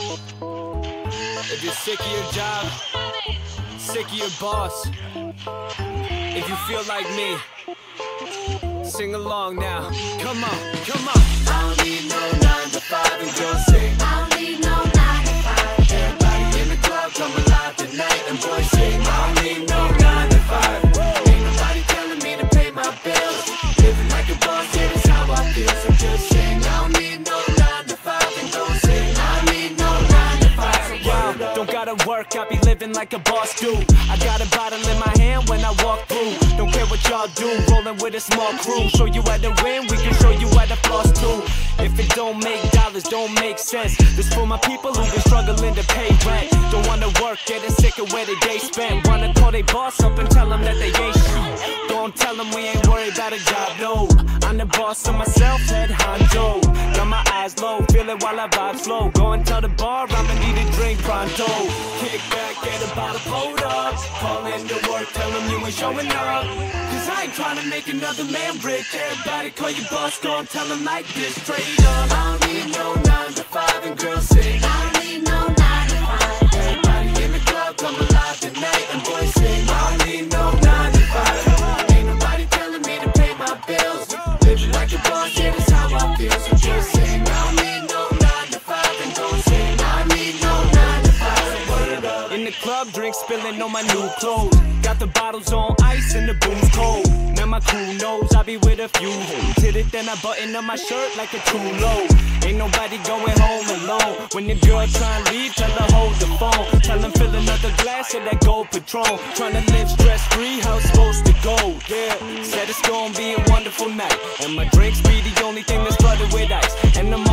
If you're sick of your job, sick of your boss, if you feel like me, sing along now. Come on, come on. I don't need no nine to five. And girls sing, I don't need no nine to five. everybody in the club come alive tonight. And boys sing, I don't need no nine to five. Ain't nobody telling me to pay my bills. Living like a boss, yeah, that's how I feel. So just sing, I don't need no nine to five. And don't sing, I don't need no nine to five. So wow, don't gotta work, I be living like a boss do. I got a bottle in my hand when I walk through. Don't care what y'all do, rolling with a small crew. Show you how to win, we can show you how to floss too. If it don't make dollars, don't make sense. This for my people who've been struggling to pay rent. Don't wanna work, getting sick of where they day spent. Wanna call they boss up and tell them that they ain't shit. Don't tell them we ain't worried about a job, no. I'm the boss of myself, head honcho. Got my eyes low, feel it while I vibe slow. Go and tell the bar I'ma need a drink pronto. Kick back, get a bottle pulled up. Call in to work, tell them you ain't showing up. Cause I ain't trying to make another man rich. Everybody call your boss, go and tell them like this. Straight up, I don't need no nine to five. And girls sing, I don't need no nine to five. everybody in the club come alive tonight. And boys sing, I don't need no nine to five. Ain't nobody telling me to pay my bills. Living like a boss, yeah, that's how I feel. So just sing, I don't need no nine to five. And don't sing, I need no nine to five. So word up. In the club, drink spilling on my new clothes. Got the bottles on ice and the booze cold. Now my crew knows I be with a few. Hit it, then I button up my shirt like a true low. Ain't nobody going home alone. When the girl try and leave, tell her hold the phone. Tell them fill another glass of that gold Patron. Tryna live stress free, how it's supposed to go. Yeah, said it's gonna be a wonderful night. And my drinks be the only thing that's flooded with ice. And I'm only gonna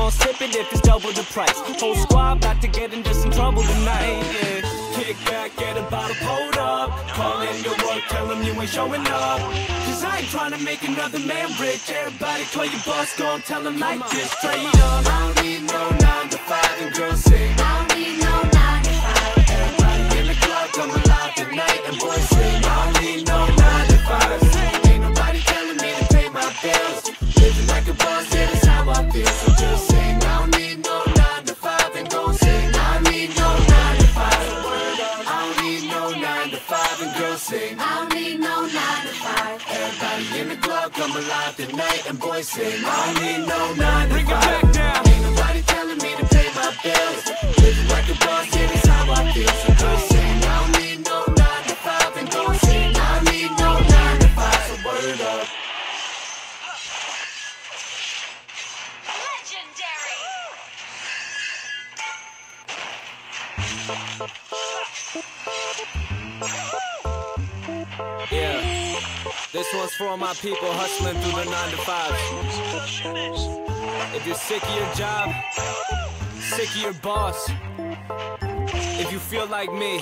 gon' sip it if it's double the price. Whole squad about to get into some trouble tonight, yeah. Kick back, get a bottle pulled up. Call in your work, tell them you ain't showing up. Cause I ain't tryna make another man rich. Everybody call your boss, gon' tell them like this straight up. I don't need no nine to five and girls sing. I don't need no nine to five. Everybody in the club come alive tonight and boys sing. I don't need no nine to five. Ain't nobody telling me to pay my bills. Living like a boss, yeah, that's how I feel. So just sing. I don't need no nine to five and go sing. I need no nine to five. I don't need no nine to five and girls sing. I don't need no nine to five. Everybody in the club come alive tonight and boys sing. I don't need no nine to five. Ain't nobody telling me to pay my bills. Living like a boss, yeah, that's how I feel. So just sing. I don't need no nine to five and go sing. I need no nine to five. So word up. Legendary. Yeah, this one's for all my people hustling through the nine to fives. If you're sick of your job, sick of your boss, if you feel like me,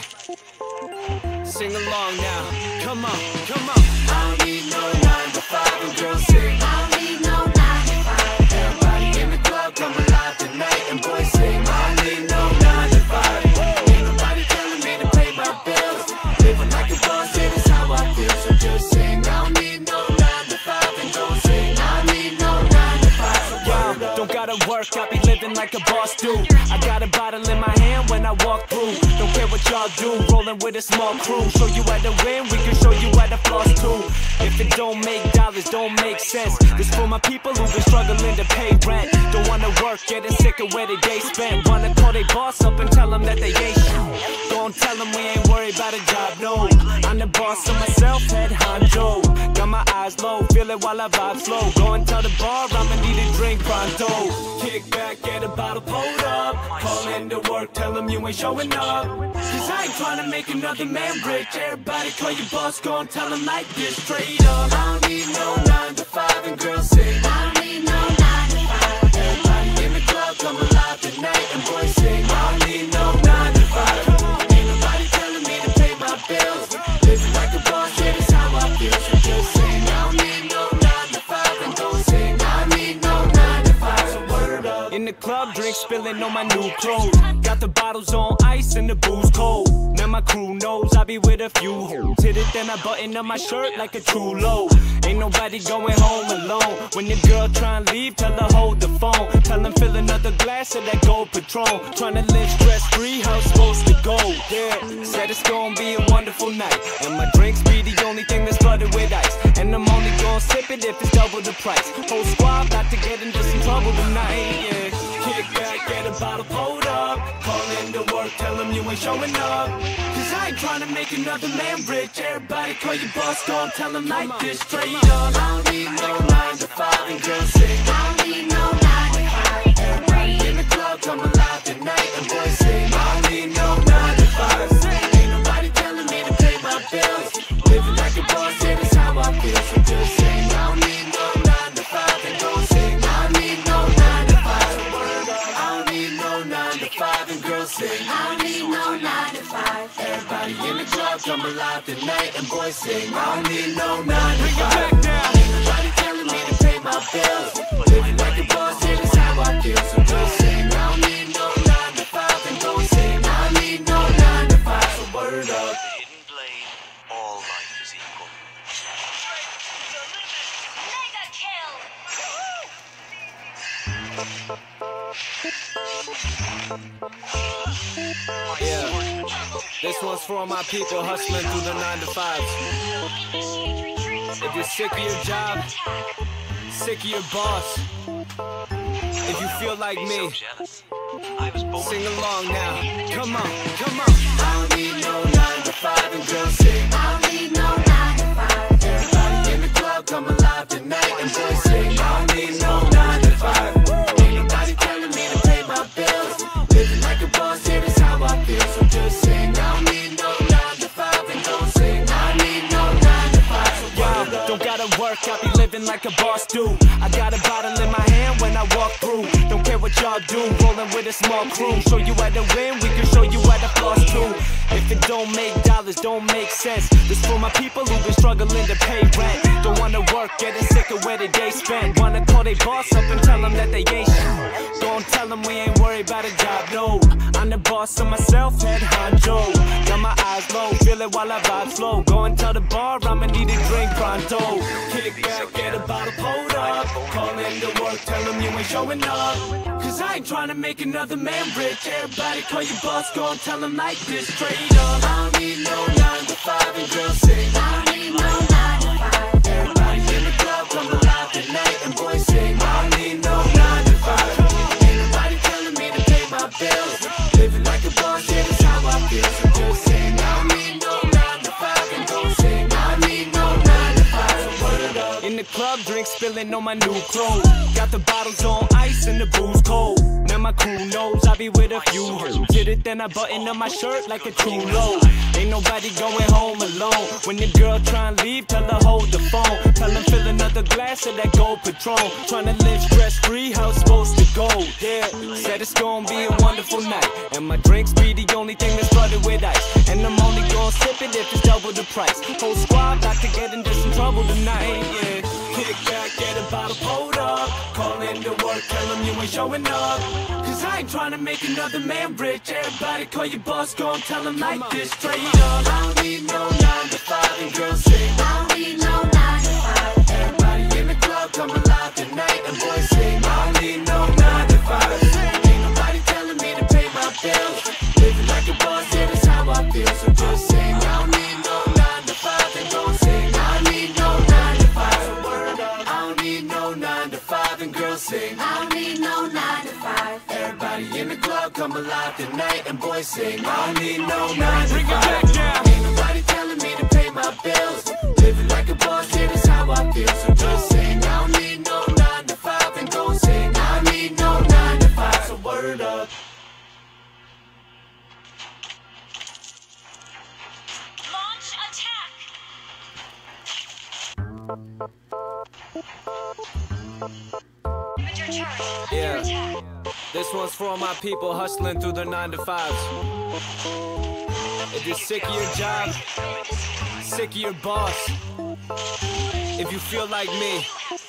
sing along now. Come on, come on. I don't need no nine to five and girls sing. I don't need no nine to five. Everybody in the club come alive tonight and boys sing. I don't need no nine to five. Ain't nobody telling me to pay my bills. Living like a boss, yeah, that's how I feel. So just sing. I don't need no nine to five and go sing. I need no nine to five. Yo, don't gotta work, I be living like a boss do. I got a bottle in my hand when I walk through. Don't care what y'all do, rolling with a small crew. Show you how to win, we can show you how to floss too. If it don't make dollars, don't make sense. This for my people who been struggling to pay rent. Don't wanna work, getting sick of where they day spent. Wanna call they boss up and tell them that they ain't shit. Don't tell them we ain't worried about a job, no. I'm the boss of myself, head honcho. Got my eyes low, feel it while I vibe slow. Go and tell the bar I'ma need a drink pronto. Kick back, get a bottle pulled up. Call in to work, tell them you ain't showing up. Cause I ain't tryna make another man rich. Everybody call your boss, go and tell them like this straight up. I don't need no nine to five and girls sing. I don't need no nine to five. Everybody in the club come alive tonight and boys sing. I don't need no nine to five. Ain't nobody telling me to pay my bills. Living like a boss, yeah, that's how I feel. So just sing. I don't need no nine to five and go sing. I need no nine to five. So word up. In the club, drink spilling on my new clothes. Got the bottles on ice and the booze cold. Now my crew knows I be with a few hoes. Hit it, then I button up my shirt like a true low. Ain't nobody going home alone. When your girl try and leave, tell her hold the phone. Tell them fill another glass of that gold Patron. Tryna live stress free, how it's supposed to go. Yeah, said it's gonna be a wonderful night. And my drinks be the only thing that's flooded with ice. And I'm only gonna sip it if it's double the price. Whole squad about to get into some trouble tonight, yeah. Kick back, get a bottle pulled up. Call in to work, tell them you ain't showing up. Cause I ain't tryna make another man rich. Everybody call your boss, go and tell them like this straight up. I don't need no nine to five and girls sing. I don't need no nine to five. Everybody in the club come alive tonight and boys sing. I don't need no nine to five. Ain't nobody telling me to pay my bills. Living like a boss, yeah, that's how I feel. So just sing. I don't need no nine to five and go sing. I need no nine to five. I don't need no nine to five and girls sing. I don't need no nine to five. Everybody in the club come alive tonight and boys sing. I don't need no nine to five. Ain't nobody telling me to pay my bills. Living like a boss, yeah, that's how I feel. So just sing. I don't need no nine to five and go sing. I need no nine to five. So word up. Hidden blade, all life is equal. Mega kill. Yeah, this one's for all my people hustling through the nine to fives. Initiate retreat. If you're sick of your job, sick of your boss, if you feel like Be me, so jealous. I was born. sing along now. Come on, come on. I don't need no nine to five and girls sing. I don't need no nine to five. Everybody in the club come alive tonight and boys sing. I don't need no nine to five. Ain't nobody telling me to pay my bills. Living like a boss, yeah, that's how I feel. So just sing. I don't need no nine to five and go sing. I need no nine to five. So word up. Don't gotta work, I be living like a boss do. I got a bottle in my hand when I walk through. Don't care what y'all do, rolling with a small crew. Show you how to win, we can show you how to floss too. If it don't make dollars, don't make sense. This for my people who been struggling to pay rent. Don't wanna work, getting sick of where they day spent. Wanna call they boss up and tell them that they ain't shit. Don't tell them we ain't worried about a job, no. I'm the boss of myself, head honcho. Got my eyes low, feel it while I vibe slow. Go and tell the bar I'ma need a drink pronto. Kick back, get a bottle pulled up. Call in to work, tell them you ain't showing up. Cause I ain't trying to make another man rich. Everybody call your boss, go and tell them like this straight up. I don't need no nine to five and girls sing. I don't need no nine to five. Everybody in the club come alive tonight and boys sing. I don't need no nine to five. Ain't nobody telling me to pay my bills. Living like a boss, yeah, that's how I feel. So just sing. I don't need no nine to five and go sing. I need no nine to five. So word up. In the club, drinks spilling on my new clothes. Got the bottles on ice and the booze cold. Now my crew knows I be with a few. Did it, then I button up my shirt like a true low. Ain't nobody going home alone. When the girl try and leave, tell her hold the phone. Tell them fill another glass of that gold Patron. Tryna live stress free, how it's supposed to go. Yeah, said it's gonna be a wonderful night. And my drinks be the only thing that's flooded with ice. And I'm only gonna sip it if it's double the price. Whole squad got to get into some trouble tonight. Yeah, kick back, get a bottle pulled up. Call in to work, tell them you ain't showing up. Cause I ain't trying to make another man rich. Everybody call your boss, go and tell them like this straight up. I don't need no nine to five and girls sing. I don't need no nine to five. Everybody in the club come alive tonight and boys sing. I don't need no nine to five. Ain't nobody telling me to pay my bills. Living like a boss, yeah, that's how I feel. So just sing. I don't need no nine to five and go sing. I don't need no nine to five. So word up. I don't need no nine to five and girls sing. I don't need no nine to five. Everybody in the club come alive tonight and boys sing. I don't need no nine to Bring it back five. down. Ain't nobody telling me to pay my bills. Living like a boss, yeah, that's how I feel. So just sing. I don't need no nine to five and go sing. I don't need no nine to five. So word up. Launch attack. Major charge. Under Yeah. attack. This one's for all my people hustling through their nine to fives. If you're sick of your job, sick of your boss, if you feel like me,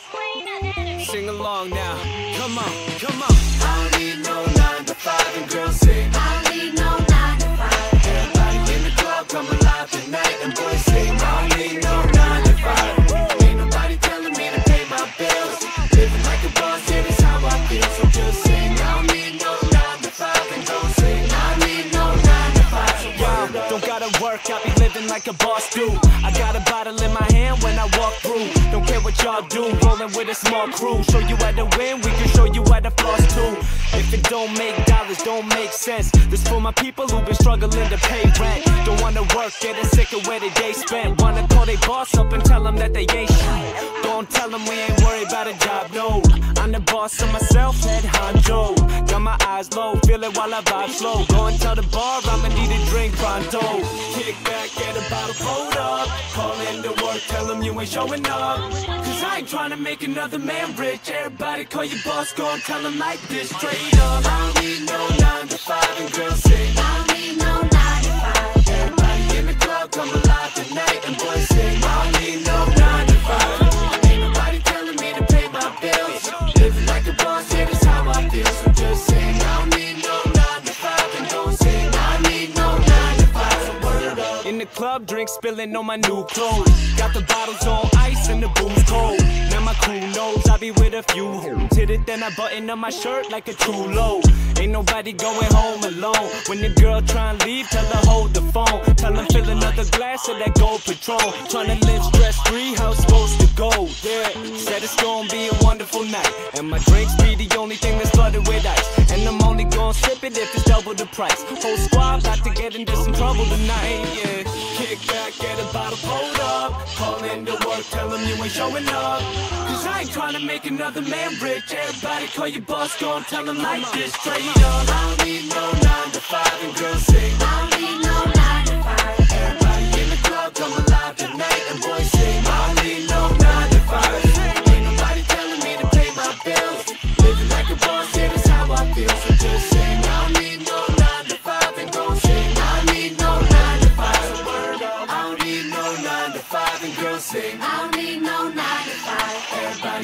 sing along now. Come on, come on. I don't need no nine to five and girls sing. I don't need no nine to five. Everybody in the club come alive tonight and boys sing. I don't need no nine to five. Ain't nobody telling me to pay my bills. Living like a boss, yeah, that's how I feel. So just sing. I don't need no nine to five and go sing. I need no nine to five. So word up. Don't gotta work, I be living like a boss do. I got a bottle in my hand when I walk through. Don't care what y'all do, rolling with a small crew. Show you how to win, we can show you how to floss too. If it don't make dollars, don't make sense. This for my people who been struggling to pay rent. Don't wanna work, getting sick of where they day spent. Wanna call they boss up and tell them that they ain't shit. Don't tell them we ain't worried about a job, no. I'm the boss of myself, head honcho. Got my eyes low, feel it while I vibe slow. Go and tell the bar I'ma need a drink pronto. Kick back, get a bottle pulled up. Call in to work, tell them you ain't showing up. Cause I ain't trying to make another man rich. Everybody call your boss, go and tell them like this straight up. I don't need no nine to five and girls sing. I don't need no nine to five. Everybody in the club come alive tonight and boys sing. I don't need no nine to five. Ain't nobody telling me to pay my bills. Living like a boss, yeah, that's how I feel. So just sing. I don't need no nine to five and go sing. I need no nine to five. So word up. In the club, drinks spilling on my new clothes. Got the bottles on ice and the booze cold. Now my crew knows I be with a few. Hit it, then I button up my shirt like a true low. Ain't nobody going home alone. When the girl try and leave, tell her hold the phone. Tell them fill another glass of that gold Patron. Tryna live stress free, how it's supposed to go. Yeah, said it's gonna be a wonderful night. And my drinks be the only thing that's flooded with ice. And I'm only gonna sip it if it's double the price. Whole squad got to get into some trouble tonight. Yeah, kick back, get a bottle pulled up. Call in to work, tell them you ain't showing up. Cause I ain't trying to make another man rich. Everybody call your boss, go and tell them like this straight up. I don't need no nine to five and girls sing. I don't need no nine to five. Everybody in the club come alive tonight and boys sing. I don't need no nine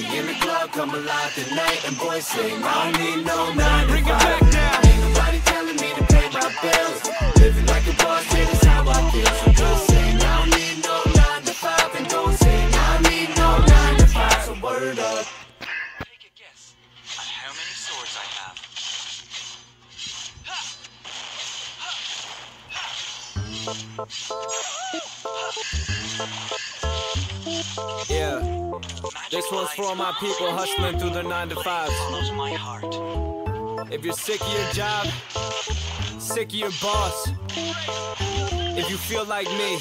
Everybody in the club come alive tonight, and boys sing, I don't need no nine to Bring it five. back now. Ain't nobody telling me to pay my bills. Living like a boss, yeah, that's how I feel. So just sing, I don't need no nine to five, and don't sing, I don't need no nine to five. So word up. Take a guess at how many swords I have. Yeah, Magic this one's for all my people hustling through their nine to fives. follows my heart. If you're sick of your job, sick of your boss, if you feel like me,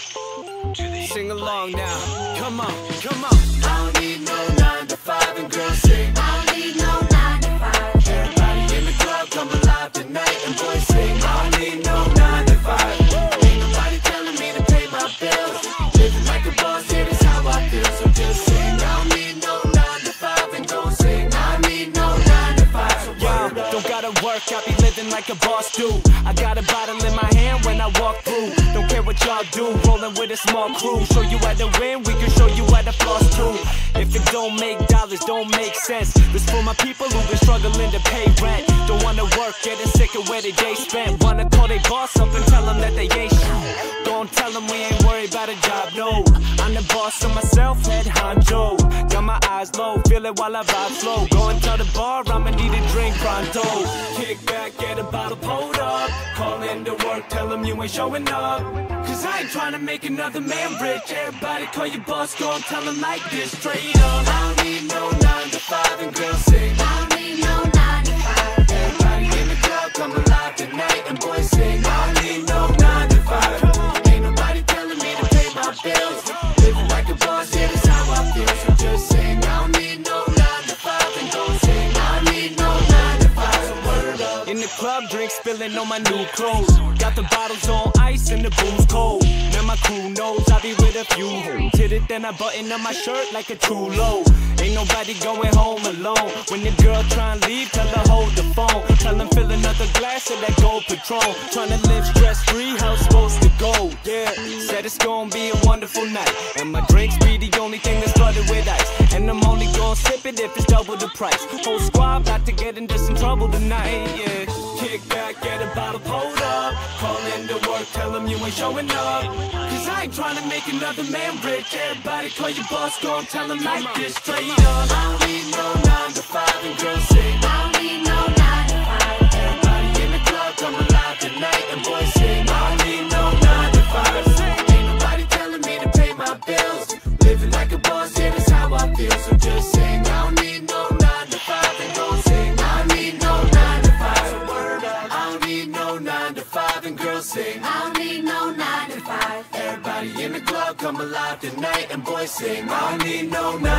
sing along now. Come on, come on. I don't need no nine to five, and girls sing, I don't need no nine to five. Everybody in the club come alive tonight, and boys sing, I don't need no nine to five. Ain't nobody telling me to pay my bills. Living like a boss, yeah, that's how I feel. So just sing, I don't need no nine to five, and don't sing, I need no nine to five. So Yo, don't gotta work, I be living like a boss do. I got a bottle in my hand when I walk through. Don't care what y'all do, rolling with a small crew. Show you how to win, we can show you how to floss too. If it don't make dollars, don't make sense. This for my people who been struggling to pay rent. Don't wanna work, getting sick of where they day spent. Wanna call they boss up and tell them that they ain't shit. Don't tell them we ain't worried about a job, no. I'm the boss of myself, head honcho. Got my eyes low, feel it while I vibe slow. Go and tell the bar I'ma need a drink pronto. Kick back, get a bottle pulled up. Call in to work, tell them you ain't showing up. Cause I ain't trying to make another man rich. Everybody call your boss, go and tell them like this straight up. I don't need no nine to five, and girls sing, I don't need no nine to five. everybody in the club come alive tonight, and boys sing, I don't need no nine to five. Ain't nobody telling me to pay my bills. Living like a boss, yeah, that's how I feel. So just sing, I don't need no nine to five, and don't sing, I don't need no nine to five. So word up. In the club, drink spilling on my new clothes. Got the bottles on ice and the booze cold. Now my crew knows I be with a few. Hit it, then I button up my shirt like a true low. Ain't nobody going home alone. When the girl try and leave, tell her hold the phone. Tell them fill another glass of that gold Patron. Tryna live stress free, how it's supposed to go. Yeah, said it's gonna be a wonderful night, and my drinks be the only thing that's flooded with ice. And I'm only gonna sip it if it's double the price. Whole squad about to get into some trouble tonight. Yeah, kick back, get a bottle pulled up. Call in to work, tell them you ain't showing up. Cause I ain't trying to make another man rich. Everybody call your boss, go and tell them like this straight up. I don't need no nine to five, and girls sing, I don't need no nine to five. everybody in the club come alive tonight, and boys sing, I don't need no nine to five. Ain't nobody telling me to pay my bills. Living like a boss, yeah, that's how I feel. So just sing, I don't need no nine to five, and don't sing, I don't need no nine to five. So word up. I don't need no nine to five, and girls sing, I don't need no nine to five. everybody in the club come alive tonight, and boys sing, I don't need no nine